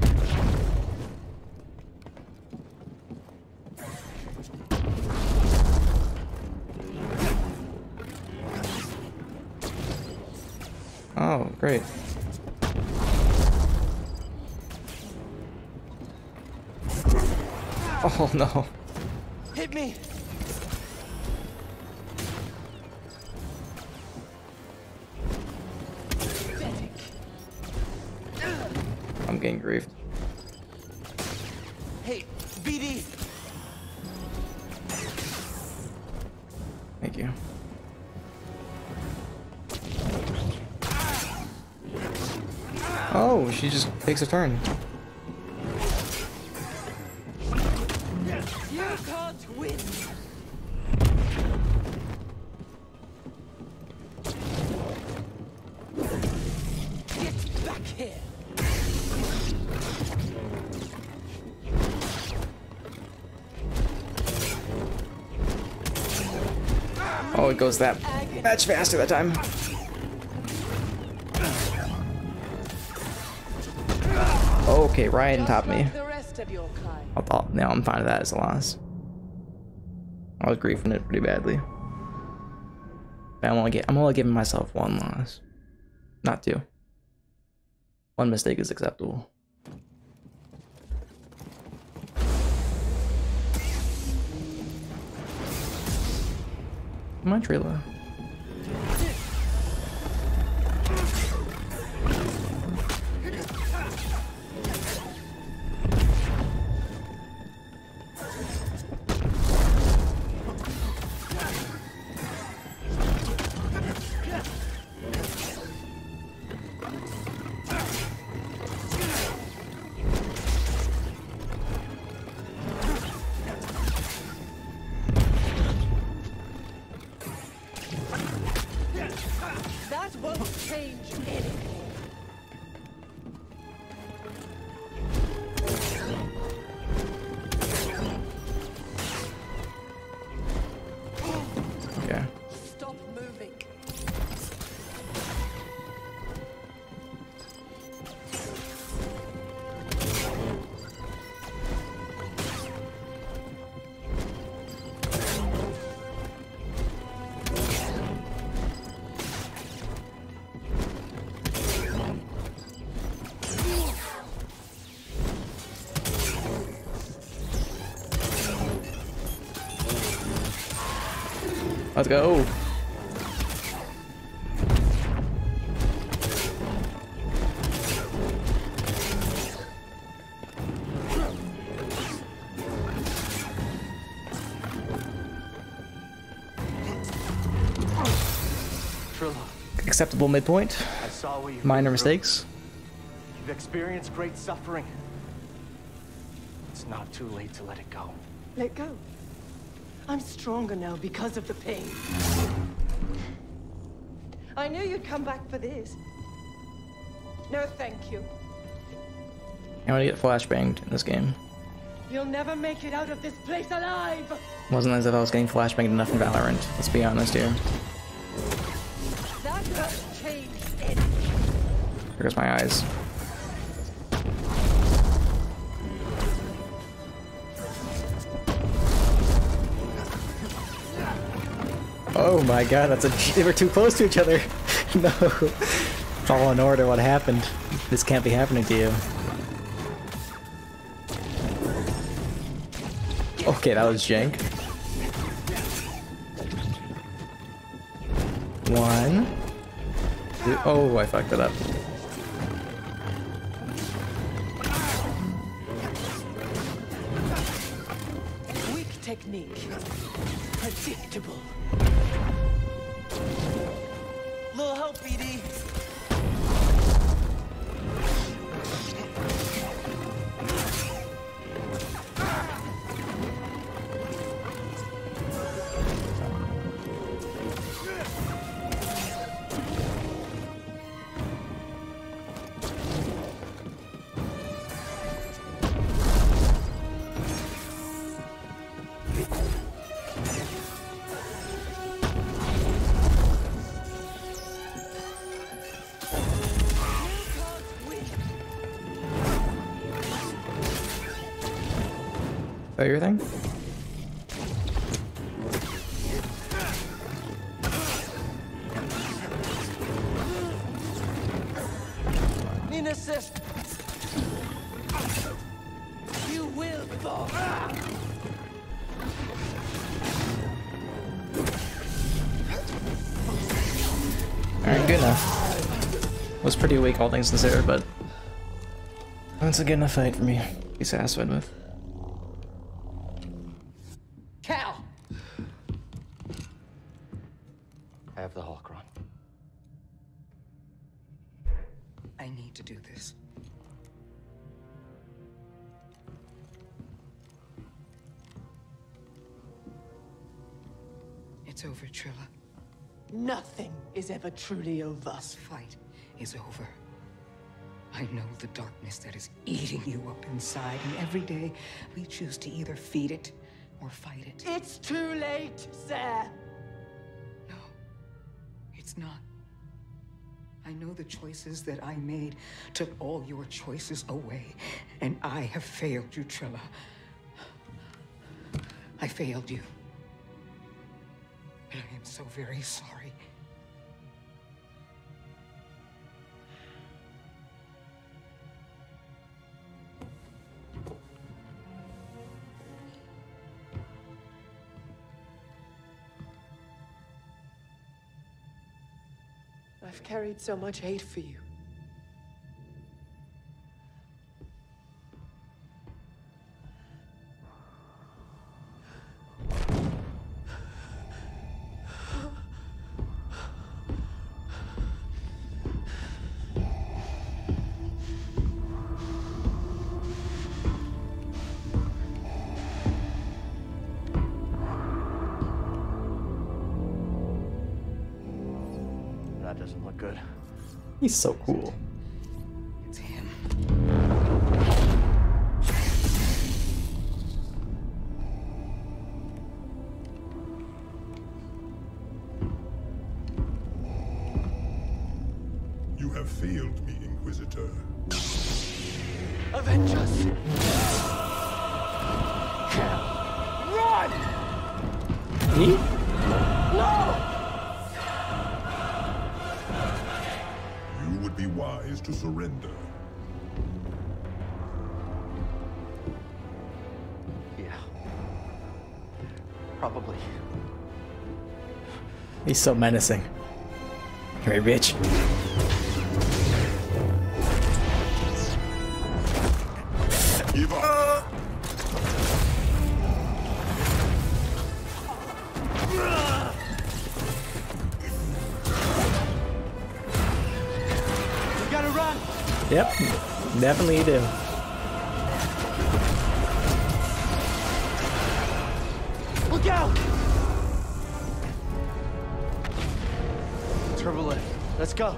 Oh, great. Oh no. Hit me. I'm getting griefed. Hey, B D. Thank you. Oh, she just takes a turn. You can't win. Get back here. Oh, it goes that much faster that time. Okay, right on top of me. I thought, now I'm fine with that as a loss. I was griefing it pretty badly. I'm only, get, I'm only giving myself one loss, not two. One mistake is acceptable. Come on, Trilla. That won't change anything. Okay. Stop moving. Let's go. Acceptable midpoint. I saw what you Minor mistakes. You've experienced great suffering. It's not too late to let it go. Let go. I'm stronger now because of the pain. I knew you'd come back for this. No, thank you. I want to get flashbanged in this game. You'll never make it out of this place alive. Wasn't as if I was getting flashbanged enough in Valorant. Let's be honest here. That won't change anything. Here's my eyes. Oh my god, that's a- they were too close to each other. No. It's all in order, what happened? This can't be happening to you. Okay, that was jank. One. Two. Oh, I fucked it up. technique. Predictable. Little help, B D. Oh, your thing? Need an assist. You will fall. Alright, good enough. Was pretty weak, all things considered, but that's a good enough fight for me to be satisfied with. Cal! I have the holocron. I need to do this. It's over, Trilla. Nothing is ever truly over. This fight is over. I know the darkness that is eating you up inside, and every day we choose to either feed it or fight it. It's too late, sir. No, it's not. I know the choices that I made took all your choices away, and I have failed you, Trilla. I failed you. And I am so very sorry. I've carried so much hate for you. That doesn't look good. He's so cool. It's him. You have failed me, Inquisitor. Avenge us! Run! Me? No! You would be wise to surrender. Yeah. Probably. He's so menacing. Come here, bitch. Give up! We gotta run! Yep, definitely you do. Look out! Turbolift. Let's go.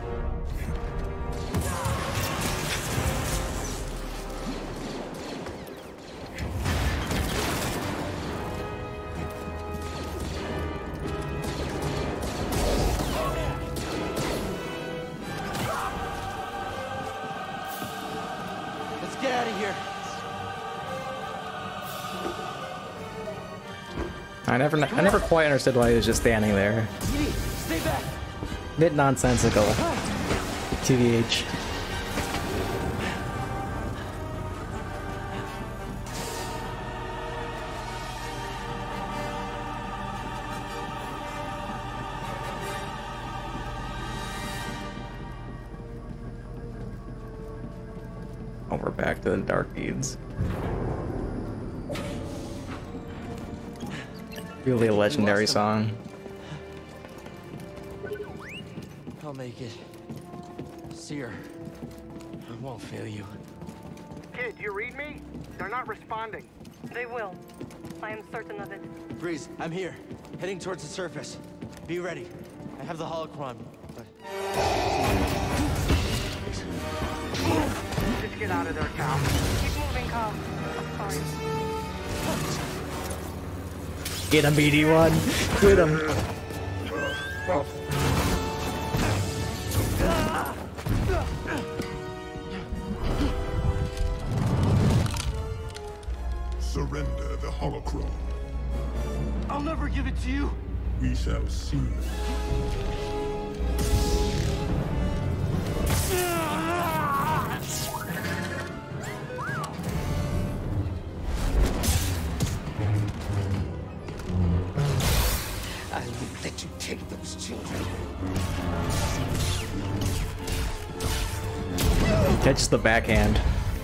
Let's get out of here. I never, I never quite understood why he was just standing there. Edie, stay back. Bit nonsensical. T V H. Oh, we're back to the dark deeds. Really a legendary song. I'll make it. Seer, I won't fail you. Kid, you read me? They're not responding. They will. I am certain of it. Breeze, I'm here. Heading towards the surface. Be ready. I have the holocron, but... Just get out of there, Cal. Keep moving, Cal. Sorry. Get him, B D one. Get him. Surrender the holocron. I'll never give it to you. We shall see. I won't let you take those children. Catches the backhand.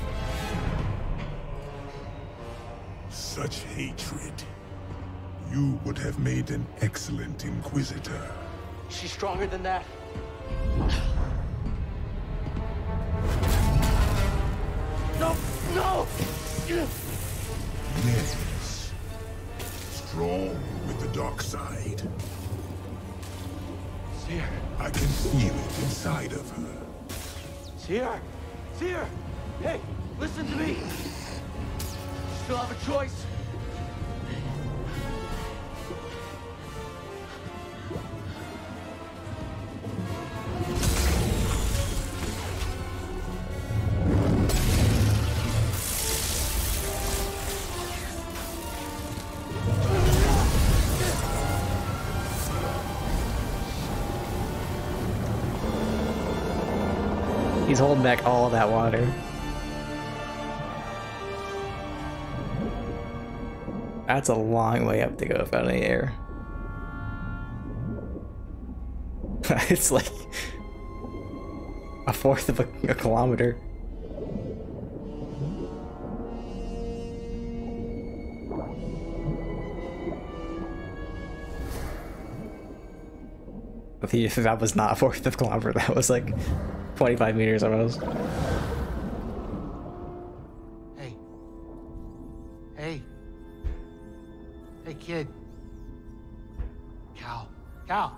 Such hatred. You would have made an excellent Inquisitor. She's stronger than that. No! No! Yes. Strong with the dark side. Seer. I can feel it inside of her. Seer! Seer! Hey, listen to me! You still have a choice. He's holding back all of that water. That's a long way up to go out of the air. It's like a fourth of a, a kilometer. If that was not a fourth of a kilometer, that was like twenty-five meters almost. Hey. Hey. Hey, kid. Cal. Cal.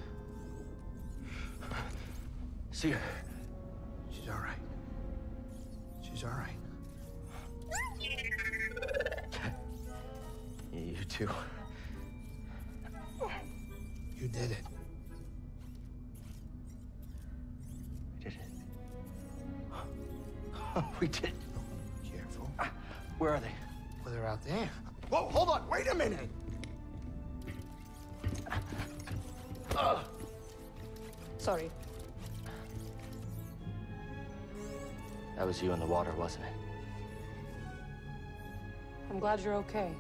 Seer. She's all right. She's all right. You too. You did it. We did. Careful. Where are they? Well, they're out there. Whoa, hold on. Wait a minute. Uh. Sorry. That was you in the water, wasn't it? I'm glad you're okay.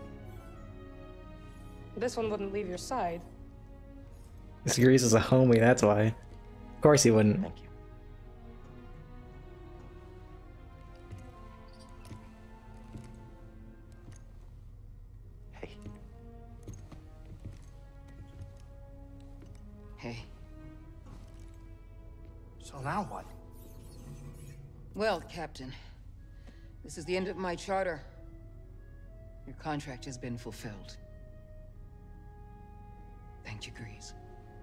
This one wouldn't leave your side. Sirius is a homie, that's why. Of course he wouldn't. Thank you. Hey. So now what? Well, Captain, this is the end of my charter. Your contract has been fulfilled. Thank you, Grease.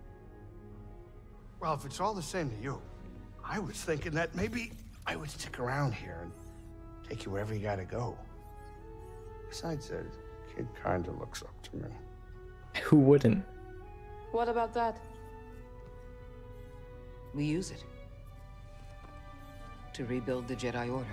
Well, if it's all the same to you, I was thinking that maybe I would stick around here and take you wherever you gotta go. Besides, the kid kinda looks up to me. Who wouldn't? What about that? We use it to rebuild the Jedi Order.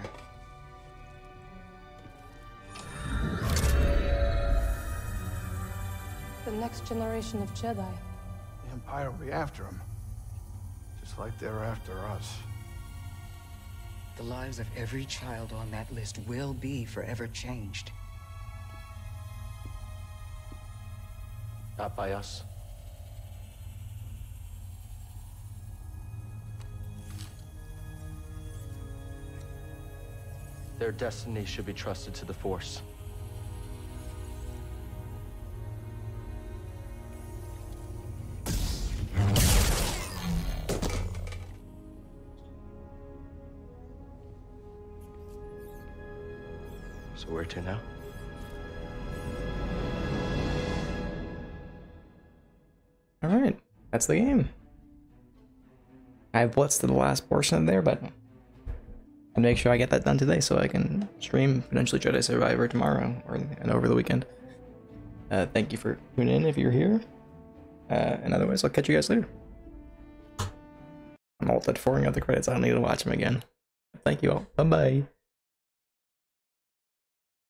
The next generation of Jedi. The Empire will be after him. Just like they're after us. The lives of every child on that list will be forever changed. Not by us. Their destiny should be trusted to the Force. So where to now? Alright, that's the game. I blitzed to the last portion there, but I'll make sure I get that done today so I can stream potentially Jedi Survivor tomorrow or and over the weekend. Uh, thank you for tuning in if you're here. Uh, and otherwise, I'll catch you guys later. I'm all at four out the credits. I don't need to watch them again. Thank you all. Bye-bye.